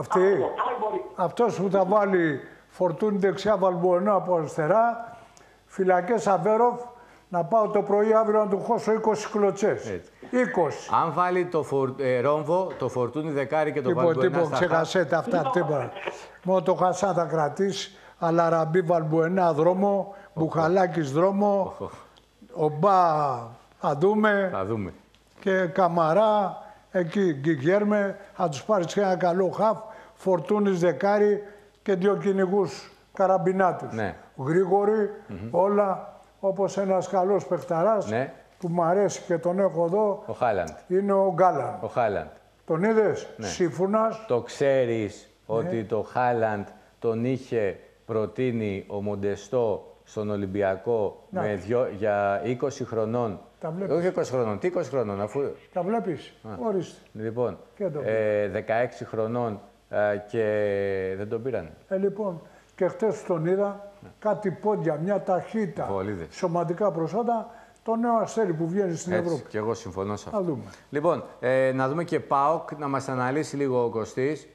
Αυτός που θα βάλει Φορτούνη δεξιά, Βαλμπουενά από αριστερά, φυλακές Αβέροφ, να πάω το πρωί αύριο να του χώσω 20 κλωτσές. 20. Αν βάλει το Ρόμβο, το Φορτούνη δεκάρι και το Βαλμπουενά στα ξεχασέτε αυτά, τίποτα. Μόνο το Χασάν θα κρατήσει, αλλά Ραμπή Βαλμπουενά δρόμο, Μπουχαλάκης δρόμο, ο Μπα θα δούμε. Και Καμαρά, εκεί Γκυγέρμε, θα τους πάρεις και ένα καλό χαφ, Φορτούνης δεκάρι και 2 κυνηγούς καραμπινάτους. Ναι. Γρήγοροι, όλα όπως ένας καλός παιχταράς που μου αρέσει και τον έχω εδώ. Ο Χάλαντ. Είναι ο Γκάλαντ. Ο Χάλαντ. Τον είδες, Σύμφωνας. Το ξέρεις ότι το Χάλαντ τον είχε προτείνει ο Μοντεστό στον Ολυμπιακό για 20 χρονών. Όχι 20 χρονών, τι 20 χρονών, αφού... Τα βλέπεις, ορίστε. Λοιπόν, 16 χρονών και δεν τον πήραν. Λοιπόν, και χτες τον είδα, κάτι πόδια, μια ταχύτητα, σωματικά προσόντα, το νέο αστέρι που βγαίνει στην Ευρώπη. Και εγώ συμφωνώ σε αυτό. Θα δούμε. Λοιπόν, να δούμε και ΠΑΟΚ, να μας αναλύσει λίγο ο Κωστής.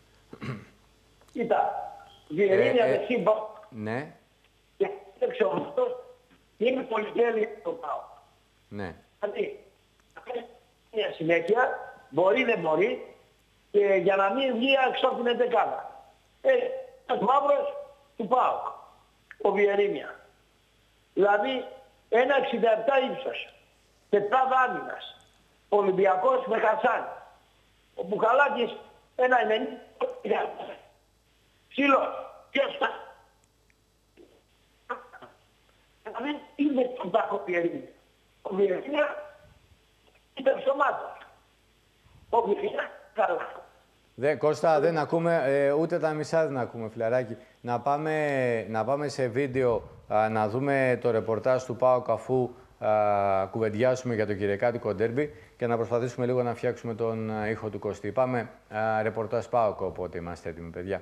Κοίτα, Βιερίνια δεξί ναι. Και εξωματός είναι πολυτέλεια το ΠΑΟΚ. Ναι. Δηλαδή, μια συνέχεια, μπορεί δεν μπορεί, και για να μην βγει έξω από την εντεκάδα. Ένας μαύρος του ΠΑΟΚ, ο Βιερίνια. Δηλαδή, 1,67 ύψος, τετράδα άμυνας, ο Ολυμπιακός με Χασάν, ο Μπουχαλάκης 1,90, ψήλος, ποιος θα... Δηλαδή, είναι τον τάκο Βιερίνια. Ο Βιερίνια ήταν ψωμάτος. Ο Βιερίνια καλά. Κώστα, δεν ακούμε, ούτε τα μισά δεν ακούμε, φιλαράκι. Να πάμε σε βίντεο, να δούμε το ρεπορτάζ του ΠΑΟΚ αφού κουβεντιάσουμε για το κυριακάτικο ντέρμπι και να προσπαθήσουμε λίγο να φτιάξουμε τον ήχο του Κωστή. Πάμε ρεπορτάζ ΠΑΟΚ, οπότε είμαστε έτοιμοι, παιδιά.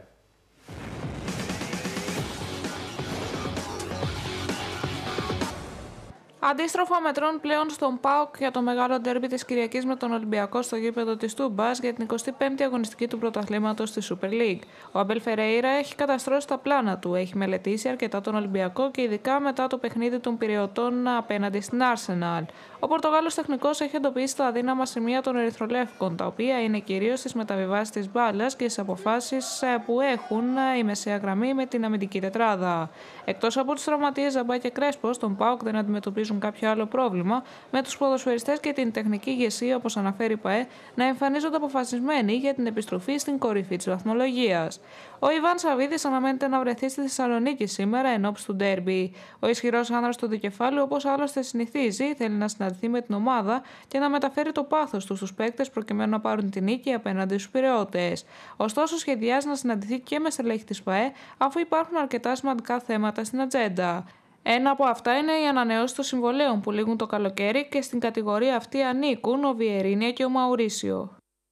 Αντίστροφα μετρών πλέον στον ΠΑΟΚ για το μεγάλο ντέρμπι της Κυριακής με τον Ολυμπιακό στο γήπεδο της Τούμπας για την 25η αγωνιστική του πρωταθλήματος στη Super League. Ο Αμπέλ Φερέιρα έχει καταστρώσει τα πλάνα του, έχει μελετήσει αρκετά τον Ολυμπιακό και ειδικά μετά το παιχνίδι των Πειριωτών απέναντι στην Arsenal. Ο Πορτογάλος τεχνικός έχει εντοπίσει τα αδύναμα σημεία των Ερυθρολεύκων, τα οποία είναι κυρίως στις μεταβιβάσεις της μπάλας και στις αποφάσεις που έχουν η μεσαία γραμμή με την αμυντική τετράδα. Εκτός από τους τραυματίες Ζαμπά και Κρέσπο, στον ΠΑΟΚ δεν αντιμετωπίζουν κάποιο άλλο πρόβλημα, με τους ποδοσφαιριστές και την τεχνική ηγεσία, όπως αναφέρει η ΠΑΕ, να εμφανίζονται αποφασισμένοι για την επιστροφή στην κορυφή της βαθμολογίας. Ο Ιβάν Σαββίδης αναμένεται να βρεθεί στη Θεσσαλονίκη σήμερα ενόψει του ντέρμπι. Ο ισχυρός άνδρας του δικεφάλου, όπως άλλωστε συνηθίζει, θέλει να συναντηθεί με την ομάδα και να μεταφέρει το πάθος του στους παίκτες προκειμένου να πάρουν την νίκη απέναντι στους Πειραιώτες. Ωστόσο, σχεδιάζει να συναντηθεί και με στελέχη της ΠΑΕ, αφού υπάρχουν αρκετά σημαντικά θέματα στην ατζέντα. Ένα από αυτά είναι οι ανανεώσεις των συμβολέων που λήγουν το καλοκαίρι και στην κατηγορία αυτή ανήκουν ο Βιερίνια και ο Μαουρίσιο.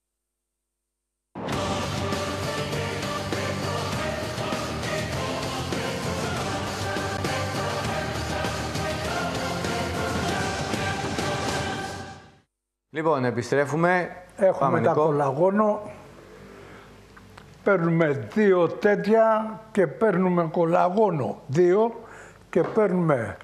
Λοιπόν, επιστρέφουμε. Έχουμε τα κολαγόνο. Παίρνουμε 2 τέτοια και παίρνουμε κολαγόνο 2 και παίρνουμε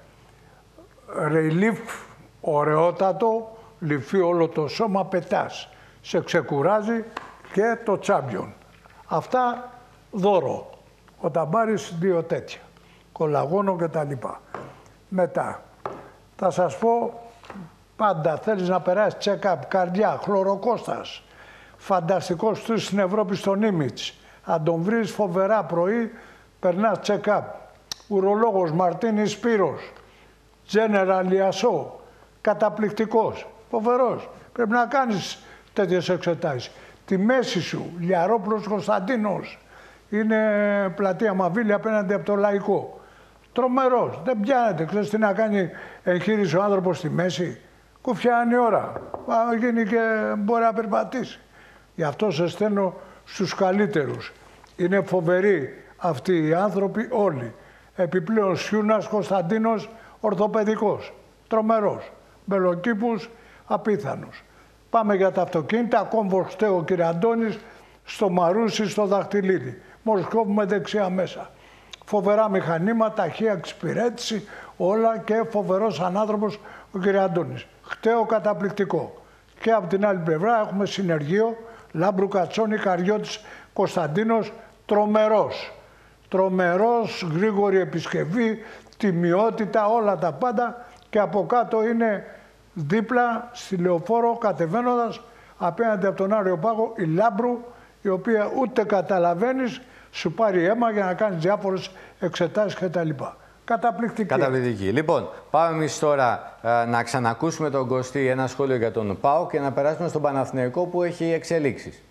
ρελίφ ωραιότατο, λυφεί όλο το σώμα, πετάς. Σε ξεκουράζει και το τσάμπιον. Αυτά δώρο. Όταν πάρεις 2 τέτοια, κολαγόνο και τα λοιπά. Μετά, θα σας πω, πάντα θέλεις να περάσεις check-up, καρδιά, χλωροκόστας. Φανταστικός του στην Ευρώπη στον Ήμιτς. Αν τον βρεις φοβερά πρωί, περνάς check-up. Ουρολόγος Μαρτίνης Σπύρος. General Ιασό. Καταπληκτικός. Φοβερός. Πρέπει να κάνεις τέτοιες εξετάσεις. Τη μέση σου, Λιαρόπουλος Κωνσταντίνος. Είναι πλατεία Μαβίλη απέναντι από το Λαϊκό. Τρομερός. Δεν πιάνεται. Ξέρεις τι να κάνει εγχείρηση ο άνθρωπος στη μέση. Κουφιάνει η ώρα. Γίνει και μπορεί να περπατήσει. Γι' αυτό σε στέλνω στους καλύτερους. Είναι φοβεροί αυτοί οι άνθρωποι όλοι. Επιπλέον Σιούνας Κωνσταντίνος ορθοπαιδικός. Τρομερός. Μπελοκήπους απίθανος. Πάμε για τα αυτοκίνητα. Κόμβος Στέο κύριε Αντώνης στο Μαρούσι στο Δαχτυλίδι. Μόλις κόβουμε δεξιά μέσα. Φοβερά μηχανήματα, ταχεία εξυπηρέτηση, όλα και φοβερός ανάνθρωπος ο κύριε Αντώνης. Χταίο καταπληκτικό. Και από την άλλη πλευρά έχουμε συνεργείο Λάμπρου Κατσόνη Καριώτης Κωνσταντίνος, τρομερός. Τρομερός, γρήγορη επισκευή, τιμιότητα, όλα τα πάντα και από κάτω είναι δίπλα στη Λεωφόρο κατεβαίνοντας απέναντι από τον Άριο Πάγο η Λάμπρου, η οποία ούτε καταλαβαίνεις, σου πάρει αίμα για να κάνει διάφορες εξετάσεις κτλ. Καταπληκτική. Καταπληκτική. Λοιπόν, πάμε εμείς τώρα να ξανακούσουμε τον Κωστή ένα σχόλιο για τον ΠΑΟΚ και να περάσουμε στον Παναθηναϊκό που έχει εξελίξεις.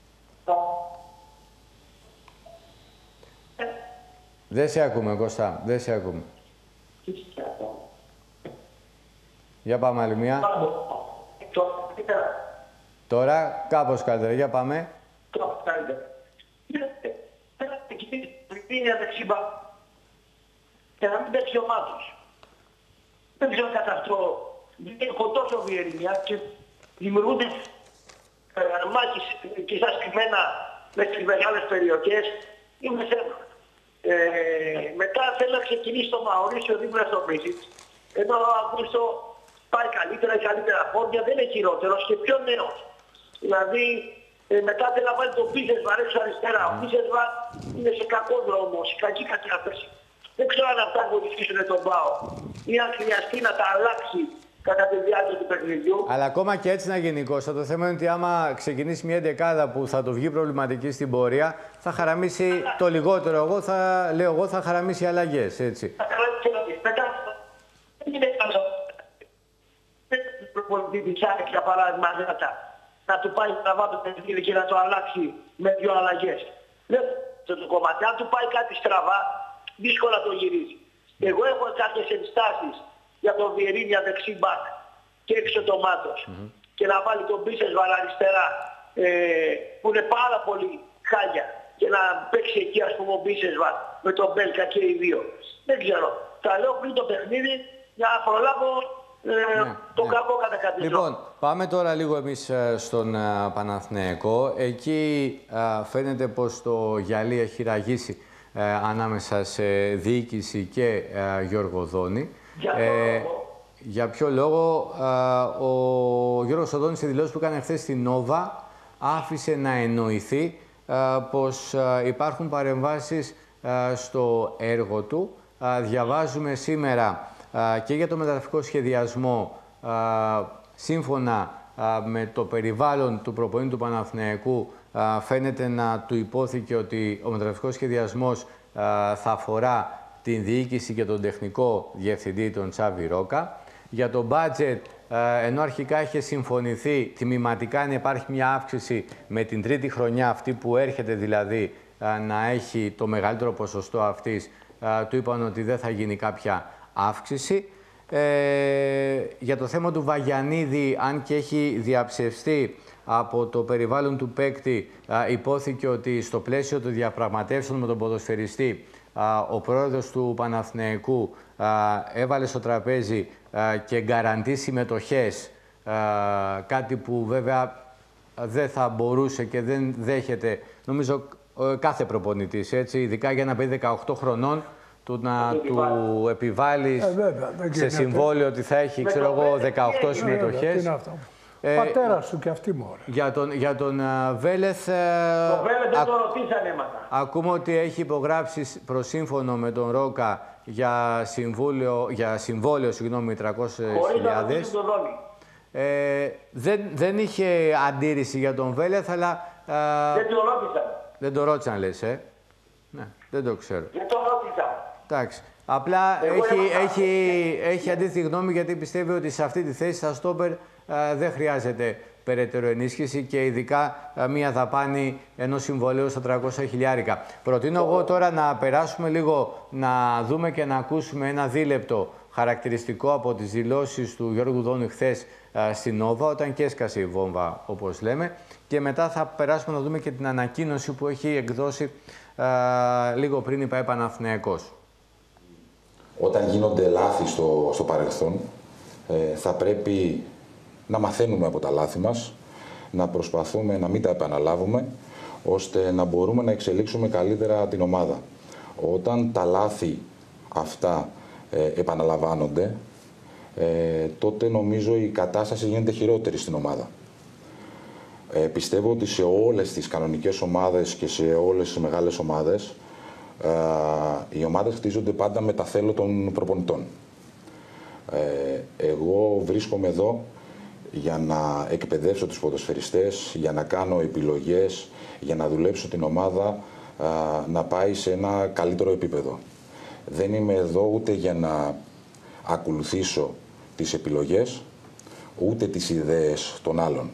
Δεν σε ακούμε, Κωστά. Δεν σε ακούμε. Για πάμε άλλη μία. Τώρα κάπως καλύτερα. Για πάμε. Και να μην παίξει ο Μάτος. Δεν ξέρω κατά αυτό. Έχω τόσο Βιερίνια και δημιουργούνται μάχες και στα σκημμένα με τις μεγάλες περιοχές. Είμαι θέμα. Μετά θέλω να ξεκινήσει το Μαουρίσιο δίπλα στο Μίσιτς. Ενώ ο Αυγούστο πάει καλύτερα, έχει καλύτερα πόδια, δεν είναι χειρότερος και πιο νέος. Δηλαδή μετά θέλει να βάλει τον Πίσεσβα έξω αριστερά. Ο Πίσεσβα είναι σε κακό δρόμο, σε κακή κατάσταση. Δεν ξέρω αν αυτά βοηθήσουν τον ΠΑΟ ή αν χρειαστεί να τα αλλάξει κατά τη διάρκεια του παιχνιδιού. Αλλά ακόμα και έτσι να γίνει, Κώστα, το θέμα είναι ότι άμα ξεκινήσει μια δεκάδα που θα το βγει προβληματική στην πορεία, θα χαραμίσει το λιγότερο. Εγώ θα χαραμίσει αλλαγές, έτσι. Θα χαραμίσει αλλαγές. Μετά δεν είναι καλό. Δεν είναι προπονητή της ΑΕΚ, για παράδειγμα, να του πάει να βάλει το παιχνίδι και να το αλλάξει με 2 αλλαγές. Δεν το κομμάτι. Αν του πάει κάτι στραβά, δύσκολα το γυρίζει. Εγώ έχω κάποιες ενστάσεις για τον Βιερίνια δεξί μπακ και έξω το Μάτος. Και να βάλει τον Πίσεσβα αριστερά που είναι πάρα πολύ χάλια και να παίξει εκεί ας πούμε ο Πίσεσβα με τον Μπέλκα και οι δύο. Δεν ξέρω. Τα λέω πριν το παιχνίδι για να προλάβω το κακό κατά κάποιο τρόπο. Λοιπόν, πάμε τώρα λίγο εμείς στον Παναθηναϊκό. Εκεί φαίνεται πως το γυαλί έχει ραγίσει ανάμεσα σε διοίκηση και Γιώργο Οδόνη. Για ποιο λόγο? Ο Γιώργος Οδόνης στη δηλώση που έκανε χθες στην Νόβα άφησε να εννοηθεί πως υπάρχουν παρεμβάσεις στο έργο του. Διαβάζουμε σήμερα και για το μεταγραφικό σχεδιασμό, σύμφωνα με το περιβάλλον του προπονητή του Παναθηναϊκού, φαίνεται να του υπόθηκε ότι ο μεταγραφικός σχεδιασμός θα αφορά την διοίκηση και τον τεχνικό διευθυντή, τον Τσάβη Ρόκα. Για το budget, ενώ αρχικά είχε συμφωνηθεί τιμηματικά να υπάρχει μια αύξηση με την τρίτη χρονιά, αυτή που έρχεται δηλαδή να έχει το μεγαλύτερο ποσοστό αυτής, του είπαν ότι δεν θα γίνει κάποια αύξηση. Για το θέμα του Βαγιανίδη, αν και έχει διαψευστεί από το περιβάλλον του παίκτη, υπόθηκε ότι στο πλαίσιο των διαπραγματεύσεων με τον ποδοσφαιριστή, ο πρόεδρος του Παναθηναϊκού έβαλε στο τραπέζι και γκαραντί συμμετοχές, κάτι που βέβαια δεν θα μπορούσε και δεν δέχεται, νομίζω, κάθε προπονητής, έτσι, ειδικά για ένα παιδί 18 χρονών, να του επιβάλλεις σε συμβόλαιο ότι θα έχει, ξέρω εγώ, 18 συμμετοχές. Πατέρας του και αυτή μόρα. Για τον Βέλεθ... Το Βέλεθ δεν το ρωτήσανε έμαθα. Ακούμε ότι έχει υπογράψει προσύμφωνο με τον Ρόκα για συμβόλαιο 300.000. Δεν είχε αντίρρηση για τον Βέλεθ, αλλά... Δεν το ρώτησαν. Δεν το ρώτησαν, λες, Ναι, δεν το ξέρω. Δεν το ρώτησαν. Εντάξει. Απλά έχει αντίθετη γνώμη, γιατί πιστεύει ότι σε αυτή τη θέση στα στόπερ δεν χρειάζεται περαιτέρω ενίσχυση και ειδικά μία δαπάνη ενός συμβολέου στα 300.000. Προτείνω εγώ τώρα να περάσουμε λίγο, να δούμε και να ακούσουμε ένα δίλεπτο χαρακτηριστικό από τις δηλώσεις του Γιώργου Οδόνη χθες στην Νόβα, όταν και έσκασε η βόμβα, όπως λέμε, και μετά θα περάσουμε να δούμε και την ανακοίνωση που έχει εκδώσει λίγο πριν η ΠΑΕ Παναθηναϊκός. Όταν γίνονται λάθη στο παρελθόν, θα πρέπει να μαθαίνουμε από τα λάθη μας, να προσπαθούμε να μην τα επαναλάβουμε, ώστε να μπορούμε να εξελίξουμε καλύτερα την ομάδα. Όταν τα λάθη αυτά επαναλαμβάνονται, τότε νομίζω η κατάσταση γίνεται χειρότερη στην ομάδα. Πιστεύω ότι σε όλες τις κανονικές ομάδες και σε όλες τις μεγάλες ομάδες, οι ομάδες χτίζονται πάντα με τα θέλω των προπονητών. Εγώ βρίσκομαι εδώ για να εκπαιδεύσω τους ποδοσφαιριστές, για να κάνω επιλογές, για να δουλέψω την ομάδα να πάει σε ένα καλύτερο επίπεδο. Δεν είμαι εδώ ούτε για να ακολουθήσω τις επιλογές, ούτε τις ιδέες των άλλων.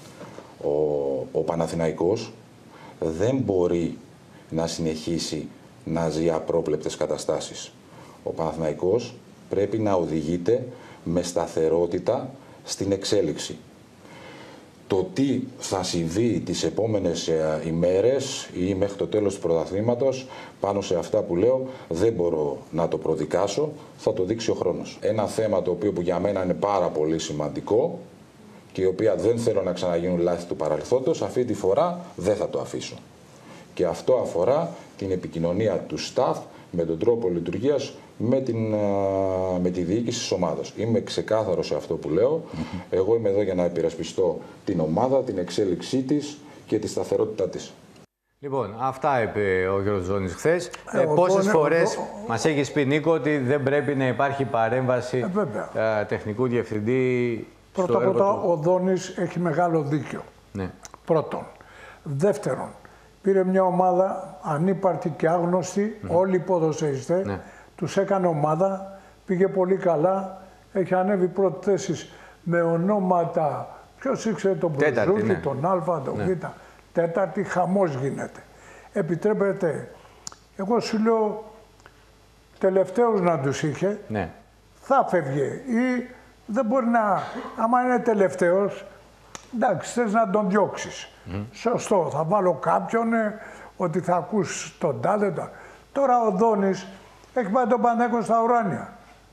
Ο Παναθηναϊκός δεν μπορεί να συνεχίσει να ζει απρόβλεπτες καταστάσεις. Ο Παναθηναϊκός πρέπει να οδηγείται με σταθερότητα στην εξέλιξη. Το τι θα συμβεί τις επόμενες ημέρες ή μέχρι το τέλος του πρωταθλήματος, πάνω σε αυτά που λέω, δεν μπορώ να το προδικάσω, θα το δείξει ο χρόνος. Ένα θέμα το οποίο που για μένα είναι πάρα πολύ σημαντικό και η οποία δεν θέλω να ξαναγίνουν λάθη του παρελθόντος, αυτή τη φορά δεν θα το αφήσω. Και αυτό αφορά την επικοινωνία του staff με τον τρόπο λειτουργίας με τη διοίκηση της ομάδας. Είμαι ξεκάθαρος σε αυτό που λέω. Εγώ είμαι εδώ για να υπερασπιστώ την ομάδα, την εξέλιξή της και τη σταθερότητά της. Λοιπόν, αυτά είπε ο Γιώργος Οδόνης χθες. Πόσες φορές μας έχεις πει, Νίκο, ότι δεν πρέπει να υπάρχει παρέμβαση τεχνικού διευθυντή στο έργο του. Πρώτα, ο Οδόνης έχει μεγάλο δίκιο. Ναι. Πρώτον. Δεύτερον, πήρε μια ομάδα ανύπαρκτη και άγνωστη, όλοι οι ποδοσφαιριστές, τους έκανε ομάδα, πήγε πολύ καλά, έχει ανέβει πρώτες θέσεις με ονόματα, ποιος ήξερε τον Μπρουζούκη, τον Α, τον Β, τέταρτη, χαμός γίνεται. Επιτρέπετε, εγώ σου λέω, τελευταίους να τους είχε, θα φεύγε ή δεν μπορεί να, άμα είναι τελευταίος, εντάξει, θες να τον διώξεις. Σωστό, θα βάλω κάποιον ότι θα ακούς τον τάδε. Τώρα ο Οδόνης έχει πάει τον Παναθηναϊκό στα ουράνια.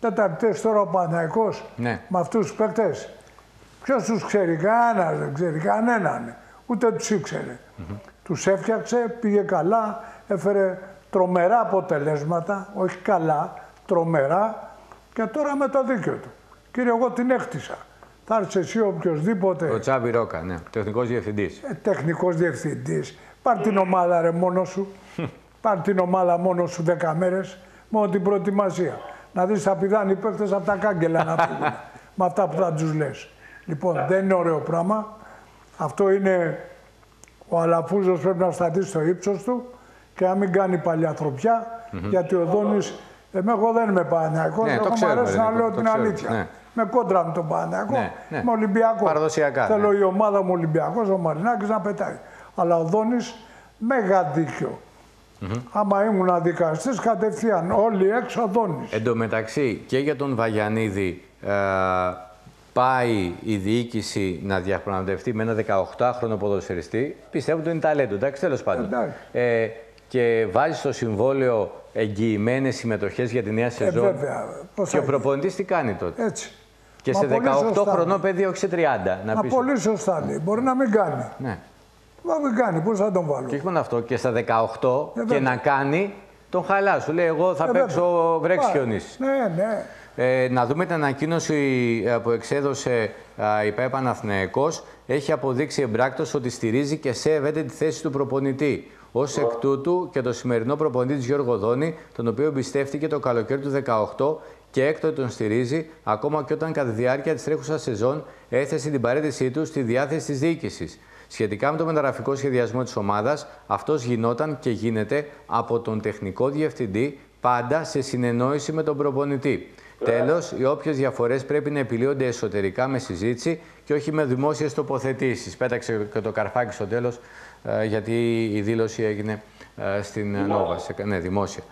Τέταρτες τώρα ο Παναθηναϊκός με αυτούς τους παίκτες. Ποιος τους ξέρει, κανένας δεν ξέρει, κανέναν. Ούτε τους ήξερε. Τους έφτιαξε, πήγε καλά, έφερε τρομερά αποτελέσματα, όχι καλά, τρομερά και τώρα με το δίκιο του. Κύριε, εγώ την έκτισα. Θα έρθει εσύ οποιοδήποτε. Ο Τσάβη Ρόκα, ναι, τεχνικός διευθυντής. Τεχνικός διευθυντής. Πάρ' την ομάδα ρε μόνος σου. Πάρ' την ομάδα μόνος σου 10 μέρες, μόνο την προετοιμασία. Να δεις θα πηδάνε οι παίκτες από τα κάγκελα να φύγουν. Με αυτά που θα τους λες. Λοιπόν, δεν είναι ωραίο πράγμα. Αυτό είναι ο Αλαφούζος πρέπει να σταθεί στο ύψος του και να μην κάνει παλιαθροπιά, γιατί ο Δόνης, εγώ δεν είμαι Παναθηναϊκός, εγώ μου αρέσει να λέω την αλήθεια. Ναι. Με κόντρα με τον Παναθηναϊκό, με Ολυμπιακό. Παραδοσιακά. Θέλω η ομάδα μου Ολυμπιακός, ο Μαρινάκης να πετάει. Αλλά ο Δόνης, μέγα δίκιο. Άμα ήμουν δικαστής, κατευθείαν όλοι έξω Δόνης. Εν τω μεταξύ και για τον Βαγιανίδη πάει η διοίκηση να διαπραγματευτεί με ένα 18χρονο ποδοσφαιριστή. Πιστεύω ότι είναι ταλέντο, εντάξει, τέλος πάντων. Και βάζει στο συμβόλαιο εγγυημένες συμμετοχές για τη νέα σεζόν. Βέβαια. Και ο προπονητής τι κάνει τότε. Έτσι. Και σε 18 χρονών παιδί, όχι σε 30. Μα πολύ σωστά λέει. Μπορεί να μην κάνει. Ναι. Μα μην κάνει, πώς θα τον βάλω. Και όχι μόνο αυτό, και στα 18 και να κάνει, τον χαλά. Σου λέει, εγώ θα παίξω βρέξιονης. Ναι. Να δούμε την ανακοίνωση που εξέδωσε η ΠΑΕ Παναθηναϊκός. Έχει αποδείξει εμπράκτος ότι στηρίζει και σέβεται τη θέση του προπονητή. Ως εκ τούτου και το σημερινό προπονητή της Γιώργο Δόνη, τον οποίο εμπιστεύτηκε το καλοκαίρι του 2018 και έκτοτε τον στηρίζει, ακόμα και όταν κατά τη διάρκεια της τρέχουσας σεζόν έθεσε την παρέτησή του στη διάθεση της διοίκησης. Σχετικά με το μεταγραφικό σχεδιασμό της ομάδας, αυτός γινόταν και γίνεται από τον τεχνικό διευθυντή, πάντα σε συνεννόηση με τον προπονητή. Τέλος, οι όποιες διαφορές πρέπει να επιλύονται εσωτερικά με συζήτηση και όχι με δημόσιες τοποθετήσεις. Πέταξε και το καρφάκι στο τέλος, γιατί η δήλωση έγινε στην Νόβα, ναι, δημόσια.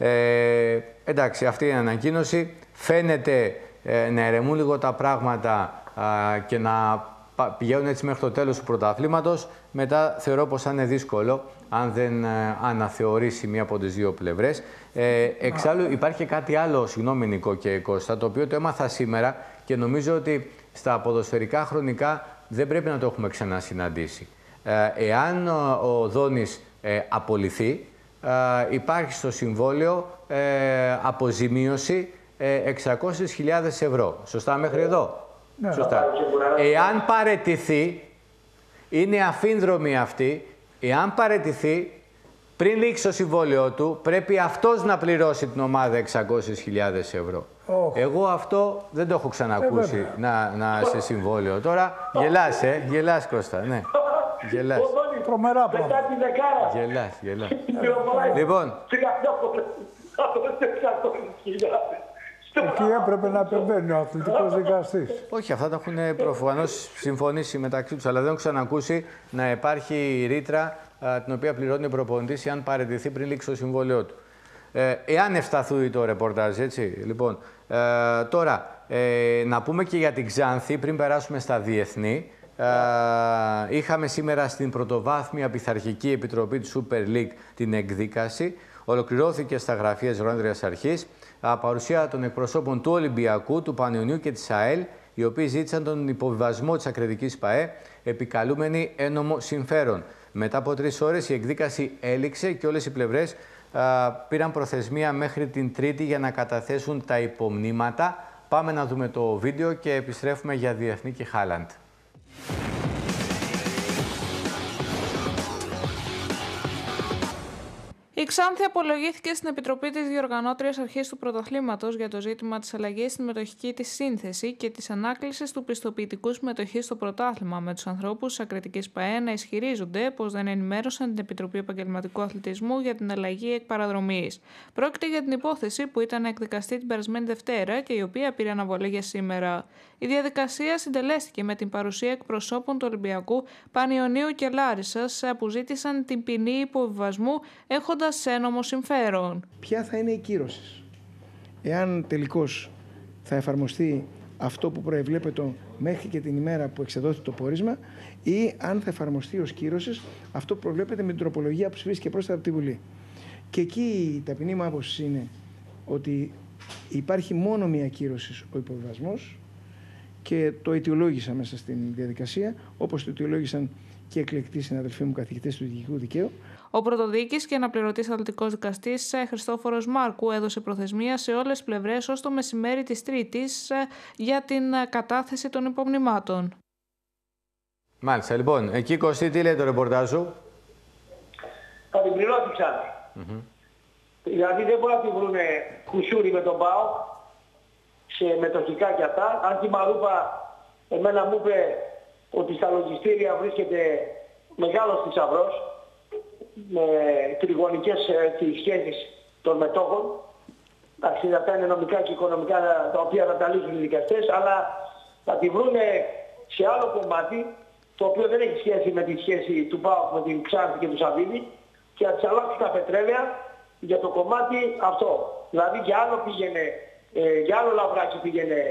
Εντάξει, αυτή είναι η ανακοίνωση. Φαίνεται να ερεμούν λίγο τα πράγματα και να πηγαίνουν έτσι μέχρι το τέλος του πρωταθλήματος. Μετά θεωρώ πως θα είναι δύσκολο αν δεν αναθεωρήσει μία από τις δύο πλευρές. Εξάλλου υπάρχει κάτι άλλο, συγγνώμη Νικό και Κώστα, το οποίο το έμαθα σήμερα και νομίζω ότι στα ποδοσφαιρικά χρονικά δεν πρέπει να το έχουμε ξανασυναντήσει. Εάν ο Δόνης απολυθεί, υπάρχει στο συμβόλαιο αποζημίωση 600.000 ευρώ. Σωστά μέχρι εδώ. Ναι. Σωστά. Εάν παραιτηθεί, είναι αφήνδρομη αυτή, εάν παραιτηθεί, πριν λήξει το συμβόλαιό του, πρέπει αυτός να πληρώσει την ομάδα 600.000 ευρώ. Εγώ αυτό δεν το έχω ξανακούσει να σε συμβόλαιο. Τώρα γελάς Κώστα, ναι. Γελάς. Τρομερά πράγματα. Γελάς. Λοιπόν. Εκεί έπρεπε να επεμβαίνει ο αθλητικός δικαστής. Όχι, αυτά τα έχουν προφανώς συμφωνήσει μεταξύ τους, αλλά δεν έχω ξανακούσει να υπάρχει ρήτρα την οποία πληρώνει ο προπονητής αν παραιτηθεί πριν λήξει το συμβόλαιό του. Εάν ευσταθεί το ρεπορτάζ, έτσι. Λοιπόν, τώρα, να πούμε και για την Ξάνθη πριν περάσουμε στα διεθνή. Είχαμε σήμερα στην πρωτοβάθμια πειθαρχική επιτροπή του Super League την εκδίκαση. Ολοκληρώθηκε στα γραφεία της Ρόντριας Αρχής παρουσία των εκπροσώπων του Ολυμπιακού, του Πανιωνίου και της ΑΕΛ, οι οποίοι ζήτησαν τον υποβιβασμό της ακριτικής ΠΑΕ, επικαλούμενοι ένομο συμφέρον. Μετά από 3 ώρες η εκδίκαση έληξε και όλες οι πλευρές πήραν προθεσμία μέχρι την Τρίτη για να καταθέσουν τα υπομνήματα. Πάμε να δούμε το βίντεο και επιστρέφουμε για διεθνή και Χάλαντ. Η Ξάνθη απολογήθηκε στην Επιτροπή της Διοργανώτριας Αρχής του Πρωταθλήματος για το ζήτημα της αλλαγής στη μετοχική της σύνθεση και της ανάκλησης του πιστοποιητικού συμμετοχής στο πρωτάθλημα, με τους ανθρώπους της ακριτικής ΠΑΕ να ισχυρίζονται πως δεν ενημέρωσαν την Επιτροπή Επαγγελματικού Αθλητισμού για την αλλαγή εκ παραδρομής. Πρόκειται για την υπόθεση που ήταν να εκδικαστεί την περασμένη Δευτέρα και η οποία πήρε αναβολή για σήμερα. Η διαδικασία συντελέστηκε με την παρουσία εκπροσώπων του Ολυμπιακού, Πανιωνίου και Λάρισσας που ζήτησαν την ποινή υποβιβασμού έχοντας ένομο συμφέρον. Ποια θα είναι η κύρωση, εάν τελικώς θα εφαρμοστεί αυτό που προεβλέπεται μέχρι και την ημέρα που εξεδόθηκε το πόρισμα, ή αν θα εφαρμοστεί ως κύρωση αυτό που προβλέπεται με την τροπολογία που ψηφίστηκε πρόσφατα από τη Βουλή. Και εκεί η ταπεινή μου άποψη είναι ότι Υπάρχει μόνο μία κύρωση, ο υποβιβασμός, και το αιτιολόγησα μέσα στην διαδικασία, όπως το αιτιολόγησαν και εκλεκτοί συναδελφοί μου καθηγητές του διοικητικού δικαίου. Ο πρωτοδιοίκης και αναπληρωτής αθλητικός δικαστής Χριστόφορος Μάρκου έδωσε προθεσμία σε όλες τις πλευρές ως το μεσημέρι της Τρίτης για την κατάθεση των υπομνημάτων. Μάλιστα, λοιπόν, εκεί Κωστή, τι λέει το ρεπορτάζ σου? Κατηπληρώθηκαν. Δηλαδή δεν μπορεί να τη βρούνε κουσούρι με τον ΠΑΟΚ σε μετοχικά κι αυτά. Αν τη Μαρούπα εμένα μου είπε ότι στα λογιστήρια βρίσκεται μεγάλος θησαυρός με τριγωνικές σχέσεις των μετόχων. Εντάξει, αυτά είναι νομικά και οικονομικά τα οποία θα τα λύσουν οι δικαστές, αλλά θα τη βρούνε σε άλλο κομμάτι, το οποίο δεν έχει σχέση με τη σχέση του ΠΑΟΚ με την Ξάνθη και του Σαββίδη, και θα τις αλλάξει τα πετρέλαια για το κομμάτι αυτό. Δηλαδή για άλλο πήγαινε, για άλλο λαβράκι πήγαινε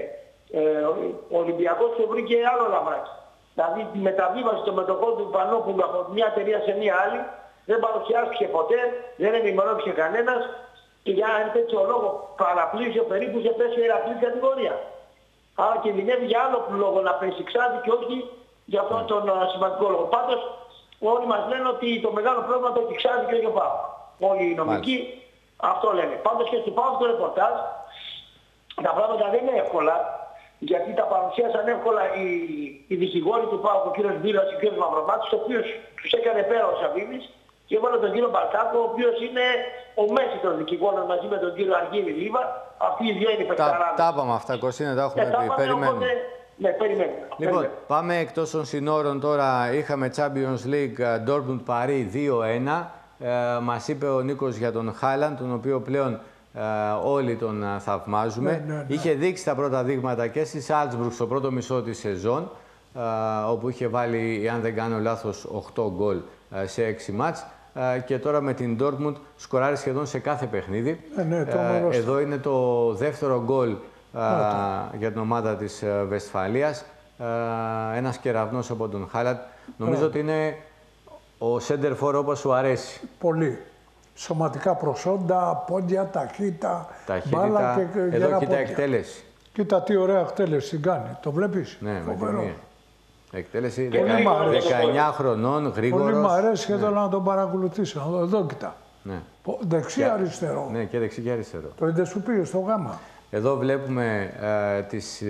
ο Ολυμπιακός και βρήκε άλλο λαβράκι. Δηλαδή τη μεταβίβαση των μετοχών του Πανόπουλου από μια εταιρεία σε μια άλλη δεν παρουσιάστηκε ποτέ, δεν ενημερώθηκε κανένας και για ένα τέτοιο λόγο παραπλήσιο περίπου σε πέσει ιερατική κατηγορία. Άρα κινδυνεύει για άλλο λόγο να πέσει Ξάνθη και όχι για αυτόν τον σημαντικό λόγο. Πάντως όλοι μας λένε ότι το μεγάλο πρόβλημα το έχει Ξάνθη και όχι ο ΠΑΟΚ. Όλοι οι νομικοί αυτό λένε. Πάντως και στο ΠΑΟΚ το ρεπορτάζ τα πράγματα δεν είναι εύκολα, γιατί τα παρουσίασαν εύκολα οι δικηγόροι του ΠΑΟΚ, ο κ. Μπίλας και ο κ. Μαυρομάτης, ο οποίος τους έκανε πέρα ο Σαββίδης, και έβαλε τον κύριο Μπαλκάκο, ο οποίος είναι ο μέση των δικηγόρων μαζί με τον κύριο Αργύρη Λίβα. Αυτοί οι δύο είναι παιχταράδες. Τα είπαμε αυτά, Κωστίνα, τα έχουμε πει. Περιμένουμε. Ναι, περιμένουμε. Λοιπόν, πάμε εκτός των συνόρων τώρα. Είχαμε Champions League Dortmund Paris 2-1. Μας είπε ο Νίκος για τον Χάλαντ, τον οποίο πλέον όλοι τον θαυμάζουμε. Ναι. Είχε δείξει τα πρώτα δείγματα και στη Σάλτσμπουργκ στο πρώτο μισό της σεζόν, όπου είχε βάλει, αν δεν κάνω λάθος, 8 γκολ σε 6 μάτς. Και τώρα με την Dortmund σκοράρει σχεδόν σε κάθε παιχνίδι. Εδώ είναι το δεύτερο γκολ για την ομάδα της Βεσφαλίας. Ένας κεραυνός από τον Χάλαντ. Νομίζω ότι είναι ο σέντερφορ όπως σου αρέσει. Πολύ. Σωματικά προσόντα, πόδια, ταχύτητα, μπάλα και εδώ κοίτα εκτέλεση. Κοίτα τι ωραία εκτέλεση κάνει. Το βλέπεις? Ναι, με εκτέλεση 19 χρονών, γρήγορος. Πολύ μου αρέσει, ήθελα να τον παρακολουθήσω. Εδώ κοίτα. Ναι. Δεξί-αριστερό. Ναι, και δεξί και αριστερό. Το είδε σου πήγε στο γάμα. Εδώ βλέπουμε τις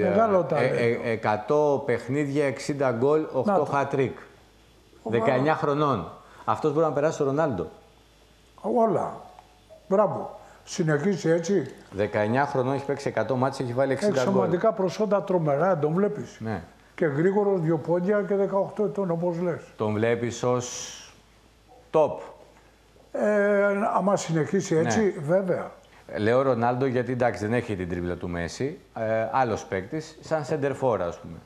100 παιχνίδια, 60 γκολ, 8 hat-trick. 19 χρονών. Αυτός μπορεί να περάσει στο Ρονάλντο. Όλα. Μπράβο. Συνεχίσει έτσι. 19 χρονών, έχει παίξει 100 μάτς, έχει βάλει 60 γκολ. Έχει σωματικά προσόντα τρομερά, τον βλέπεις. Ναι. Και γρήγορο, 2 πόδια και 18 ετών, όπως λες. Τον βλέπεις ως top. Άμα συνεχίσει έτσι, βέβαια. Λέω Ρονάλντο γιατί εντάξει δεν έχει την τρίμπλα του Μέση. Άλλος παίκτης, σαν σεντερφόρ, ας πούμε.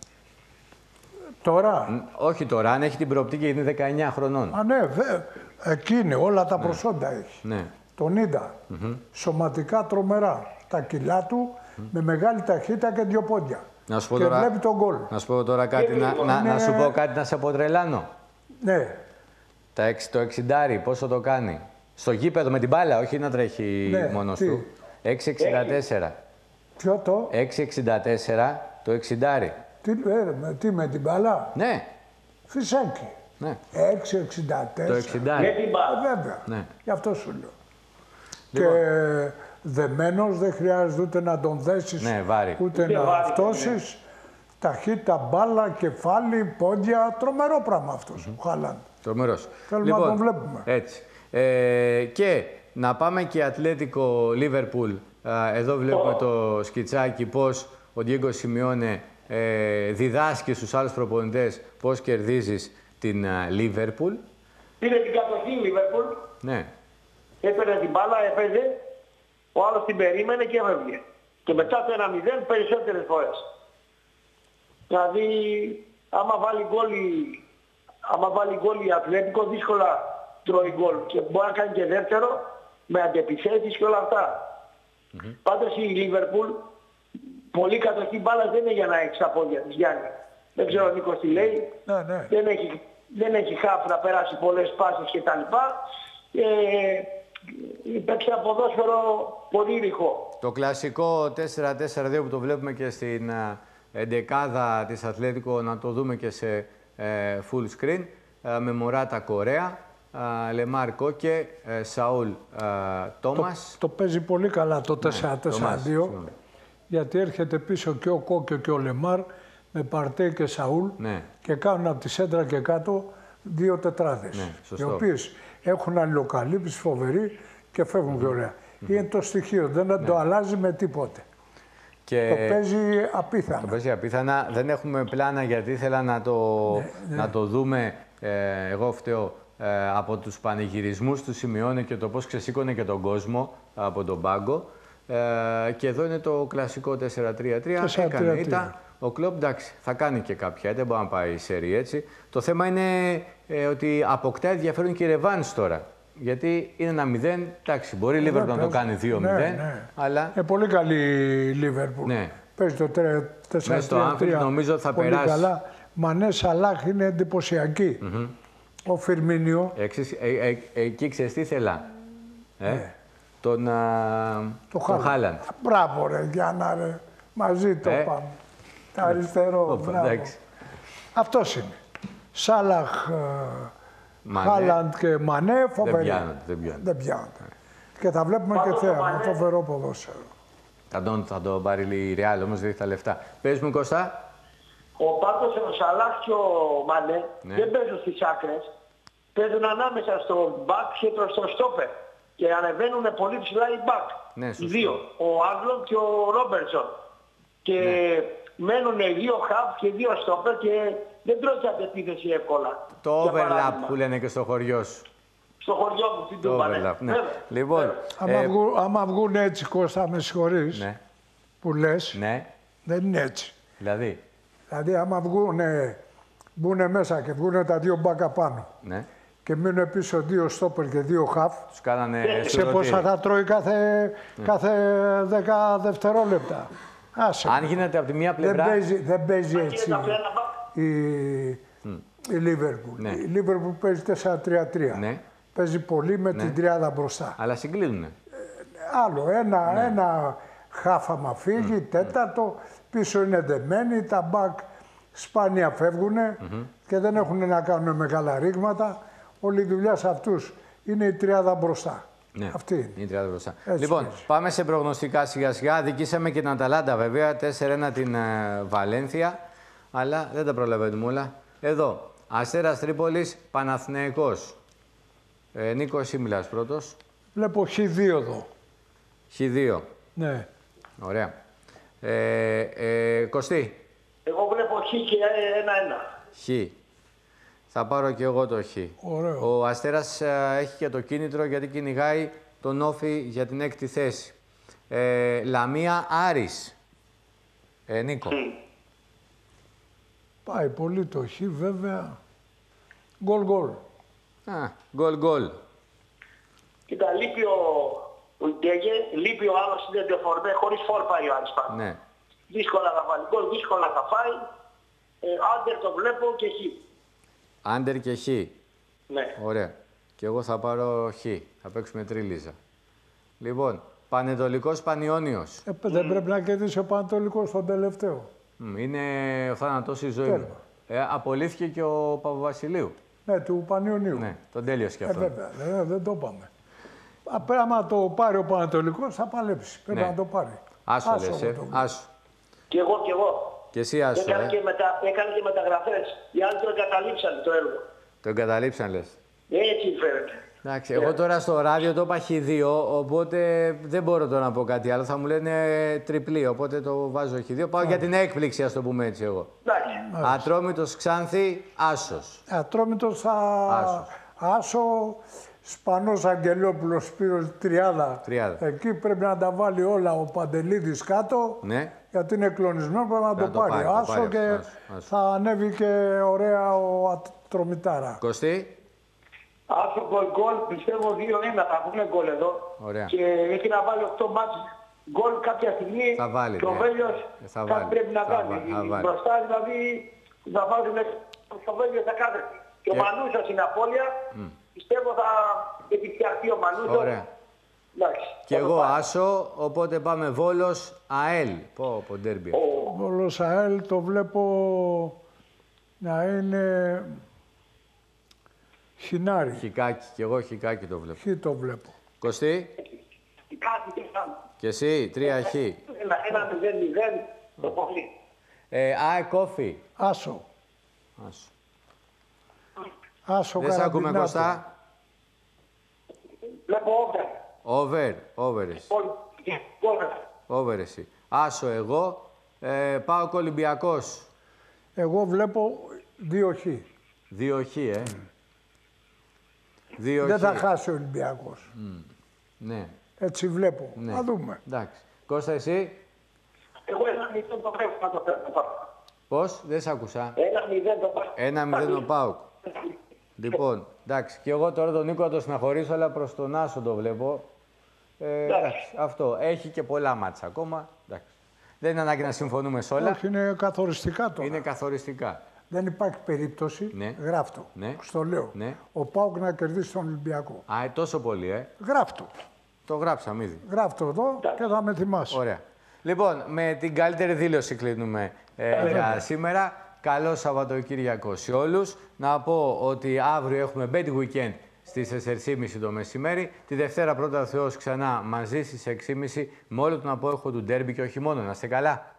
Τώρα. Όχι τώρα, αν έχει την προοπτική γιατί είναι 19 χρονών. Α, ναι, εκείνη όλα τα προσόντα έχει. Ναι. Τον είδα. Σωματικά τρομερά. Τα κιλά του με μεγάλη ταχύτητα και 2 πόδια. Να σου πω και τώρα, βλέπει τον γκολ. Να σου πω τώρα κάτι, να σου πω κάτι να σε αποτρελάνω. Ναι. Το 60, πόσο το κάνει. Στο γήπεδο με την μπάλα, όχι να τρέχει μόνος του. 6,64. Ποιο το? 6,64 το 60. Τι με την μπάλα? Ναι. Φυσάκι. Ναι. 6,64. Το 60. Βέβαια. Ναι. Γι' αυτό σου λέω. Λοιπόν. Και δεμένος δεν χρειάζεται ούτε να τον δέσεις, ούτε να αυτόσεις. Ταχύτητα, μπάλα, κεφάλι, πόδια. Τρομερό πράγμα αυτός ο Χάλαντ. Τρομερός. Θέλουμε να τον βλέπουμε. Έτσι. Και να πάμε και Ατλέτικο Λίβερπουλ. Εδώ βλέπουμε το σκιτσάκι πώς ο Ντιέγκο Σιμεώνε διδάσκει στους άλλους προπονητές πώς κερδίζεις την Λίβερπουλ. Πήρε την κατοχή η Λίβερπουλ. Ναι. Έπαιρνε την μπάλα, έπαιζε, ο άλλος την περίμενε και έβγαινε. Και μετά το 1-0 περισσότερες φορές. Δηλαδή, άμα βάλει γκόλ η Ατλέτικο, δύσκολα τρώει γκόλ. Και μπορεί να κάνει και δεύτερο, με αντεπιθέσεις και όλα αυτά. Πάντως η Λίβερπουλ, πολύ κατοχή μπάλας δεν είναι για να έχει στα πόδια της, Γιάννη. Δεν ξέρω ο Νίκος τι λέει. Ναι. Δεν έχει χάφ να περάσει πολλές πάσες κτλ. παίξει ένα ποδόσφαιρο πολύ ρηχό. Το κλασικό 4-4-2 που το βλέπουμε και στην εντεκάδα της Αθλέτικο, να το δούμε και σε full screen, με Μωράτα Κορέα, Λεμάρ Κόκε, Σαούλ Τόμας. Το παίζει πολύ καλά το 4-4-2, γιατί έρχεται πίσω και ο Κόκε και ο Λεμάρ με Παρτέ και Σαούλ, ναι, και κάνουν από τη σέντρα και κάτω 2 τετράδες, ναι, οι οποίες έχουν αλληλοκαλύψεις φοβεροί και φεύγουν και ωραία. Είναι το στοιχείο, δεν το αλλάζει με τίποτε. Και το παίζει απίθανα. Το παίζει απίθανα. Δεν έχουμε πλάνα γιατί ήθελα να το δούμε, εγώ φταίω, από τους πανηγυρισμούς του Σιμεώνε και το πώς ξεσήκωνε και τον κόσμο από τον πάγκο. Και εδώ είναι το κλασικό 4-3-3. Έκανε ήττα. Ο Κλοπ, εντάξει, θα κάνει και κάποια, δεν μπορεί να πάει η σέρι έτσι. Το θέμα είναι ότι αποκτά ενδιαφέρον και η ρεβάνς τώρα. Γιατί είναι ένα 0, εντάξει, μπορεί η Λίβερπουλ να το κάνει 2-0, αλλά... πολύ καλή η Λίβερπουλ. Ναι. Παίζει το 4-3-3. Μέσα στο Άνφιλντ νομίζω θα πολύ περάσει. Καλά. Μανέ Σαλάχ είναι εντυπωσιακή. Ο Φιρμίνιο. Εκεί ξέρεις τι ήθελα. Τον Χάλαντ. Μπράβο ρε Γιάννα ρε. Μαζί το πάμε. Αριστερό. Αυτός είναι. Σάλαχ, Χάλαντ και Μανέ, φοβερή. Δεν πιάνονται. Και θα βλέπουμε και θέαμα, φοβερό ποδόσφαιρο. Θα τον πάρει η Ρεάλ, όμως δεν έχει τα λεφτά. Πες μου, Κωστά. Ο Πάτος, ο Σαλάχ και ο Μανέ δεν παίζουν στις άκρες. Παίζουν ανάμεσα στο μπακ και στο στόπερ. Και ανεβαίνουν πολύ ψηλά οι μπακ. Ναι, οι δύο. Ο Άγγλον και ο Ρόμπερτσον. Και μένουν 2 χαφ και 2 στόπερ και δεν τρώει αντεπίθεση εύκολα. Το overlap που λένε και στο χωριό σου. Στο χωριό μου, την Τούμπα, ναι. Λοιπόν, άμα βγουν έτσι, Κώστα, με συγχωρείς, που λες, δεν είναι έτσι. Δηλαδή, άμα μπουν μέσα και βγουν τα 2 μπάκα πάνω και μείνουν πίσω 2 στόπερ και 2 χαφ, τους κάνανε σε πόσα θα τρώει κάθε 10 δευτερόλεπτα. Αν γίνεται από τη μία πλευρά... Δεν παίζει έτσι η Λίβερπουλ. Η Λίβερπουλ παίζει 4-3-3. Παίζει πολύ με την τριάδα μπροστά. Αλλά συγκλίνουνε. Άλλο, ένα χάφαμα φύγει, τέταρτο, πίσω είναι δεμένοι, τα μπακ σπάνια φεύγουν και δεν έχουν να κάνουν μεγάλα ρήγματα. Όλη η δουλειά σε αυτούς είναι η τριάδα μπροστά. Ναι, αυτή είναι. Η τριάδα μπροστά. Λοιπόν, πάμε σε προγνωστικά σιγά-σιγά. Δικήσαμε και την Αταλάντα βέβαια, 4-1 την Βαλένθια, αλλά δεν τα προλαβαίνουμε όλα. Εδώ, Αστέρας Τρίπολης, Παναθηναϊκός. Νίκο, εσύ μιλάς πρώτος. Βλέπω Χ2 εδώ. Χ2. Ναι. Ωραία. Κωστή. Εγώ βλέπω Χ και 1-1. Χ. Θα πάρω και εγώ το Χ. Ωραίο. Ο Αστέρας έχει και το κίνητρο γιατί κυνηγάει τον Όφη για την 6η θέση. Λαμία Άρης. Νίκο. Πάει πολύ το Χ βέβαια. Γκολ. Γκολ. Κοίτα, λείπει ο Ντέγε, λείπει ο άλλος είναι ντεφορμέ, χωρίς φόρ πάει ο Άρης πάνω. Ναι. Δύσκολα θα βάλει γκολ, δύσκολα θα φάει. Άντερ το βλέπω και Χ. Άντερ και Χ. Ναι. Ωραία. Και εγώ θα πάρω Χ. Θα παίξουμε τρίλιζα. Λοιπόν, Πανετολικός Πανιώνιος. Δεν πρέπει να κερδίσει ο Πανετολικός στον τελευταίο. Είναι ο θάνατος η ζωή μου. Απολύθηκε και ο Παπαβασιλείου. Ναι, του Πανιωνίου. Ναι, τον τέλειωσε και αυτό. Βέβαια, δεν το είπαμε. Άμα το πάρει ο Πανετολικός θα παλέψει. Πρέπει να το πάρει. Άσο λες, άσο. Κι εγώ. Και εσύ άσο, έκανε και μεταγραφές. Οι άλλοι το εγκαταλείψαν το έργο. Το εγκαταλείψαν λες. Έτσι φαίνεται. Εντάξει, εγώ τώρα στο ράδιο το είπα Χ2, οπότε δεν μπορώ τώρα να πω κάτι άλλο. Θα μου λένε τριπλή, οπότε το βάζω Χ2. Πάω για την έκπληξη, ας το πούμε έτσι εγώ. Ατρόμητος Ξάνθη, άσος. Ατρόμητος άσο, Σπανός Αγγελόπουλος Σπύρος τριάδα. Εκεί πρέπει να τα βάλει όλα ο Παντελίδης κάτω. Ναι. Γιατί είναι κλονισμένο, πρέπει να το πάρει. Άσο και θα ανέβει και ωραία ο Ατρομητάρα. Κωστή. Άσο γκολ, πιστεύω 2-1 θα βγουν γκολ εδώ. Ωραία. Και έχει να βάλει 8 μάτς γκολ κάποια στιγμή. Θα βάλει. Και ο Βέλιος κάτι πρέπει να κάνει. Μπροστά δηλαδή θα βάζουν το Βέλιος θα κάνει. Και ο Μανούσας είναι απώλεια. Πιστεύω θα επιτυχθεί ο Μανούσας. Ωραία. Και εγώ άσο, οπότε πάμε Βόλος ΑΕΛ. Πω ντέρμπι. Βόλος ΑΕΛ το βλέπω να είναι χινάρι. Χικάκι, και εγώ χικάκι το βλέπω. Χι το βλέπω. Κωστή. Και εσύ, 3 χ. 1-0-0 το πολύ. ΑΕΚ Όφι. Άσο. Άσο. Άσο Δεν σ' ακούμε, Καραμπινάτο. Κωστά. Βλέπω Over εσύ. Over εσύ. Άσο εγώ. Πάω Ολυμπιακός. Εγώ βλέπω 2 χ. 2 χ, 2 Δεν χ. θα χάσει ο Ολυμπιακός. Ναι. Έτσι βλέπω. Ναι. Να δούμε. Εντάξει. Κώστα, εσύ. Εγώ 1-0 το βλέπω να το φέρνω. Πώς, δεν σ' άκουσα. 1-0 το βλέπω. 1-0 ο ΠΑΟΚ. Λοιπόν, εντάξει. Και εγώ τώρα τον Νίκο θα το συναχωρήσω, αλλά προς τον Άσο το βλέπω. Εντάξει. Αυτό. Έχει και πολλά μάτσα ακόμα. Εντάξει. Δεν είναι ανάγκη να συμφωνούμε σε όλα. Όχι, είναι καθοριστικά τώρα. Είναι καθοριστικά. Δεν υπάρχει περίπτωση, Ναι. γράφτο, Ναι. στο λέω, Ναι. ο ΠΑΟΚ να κερδίσει τον Ολυμπιακό. Α, τόσο πολύ, Γράφτο. Το γράψαμε ήδη. Γράφτο εδώ και θα με θυμάσαι. Ωραία. Λοιπόν, με την καλύτερη δήλωση κλείνουμε για σήμερα. Καλό Σαββατοκύριακο σε όλους. Να πω ότι αύριο έχουμε Bet Weekend στις 4.30 το μεσημέρι. Τη Δευτέρα πρώτα Θεός ξανά μαζί στις 6.30 με όλο τον απόϊχο του ντέρμπι και όχι μόνο. Να είστε καλά.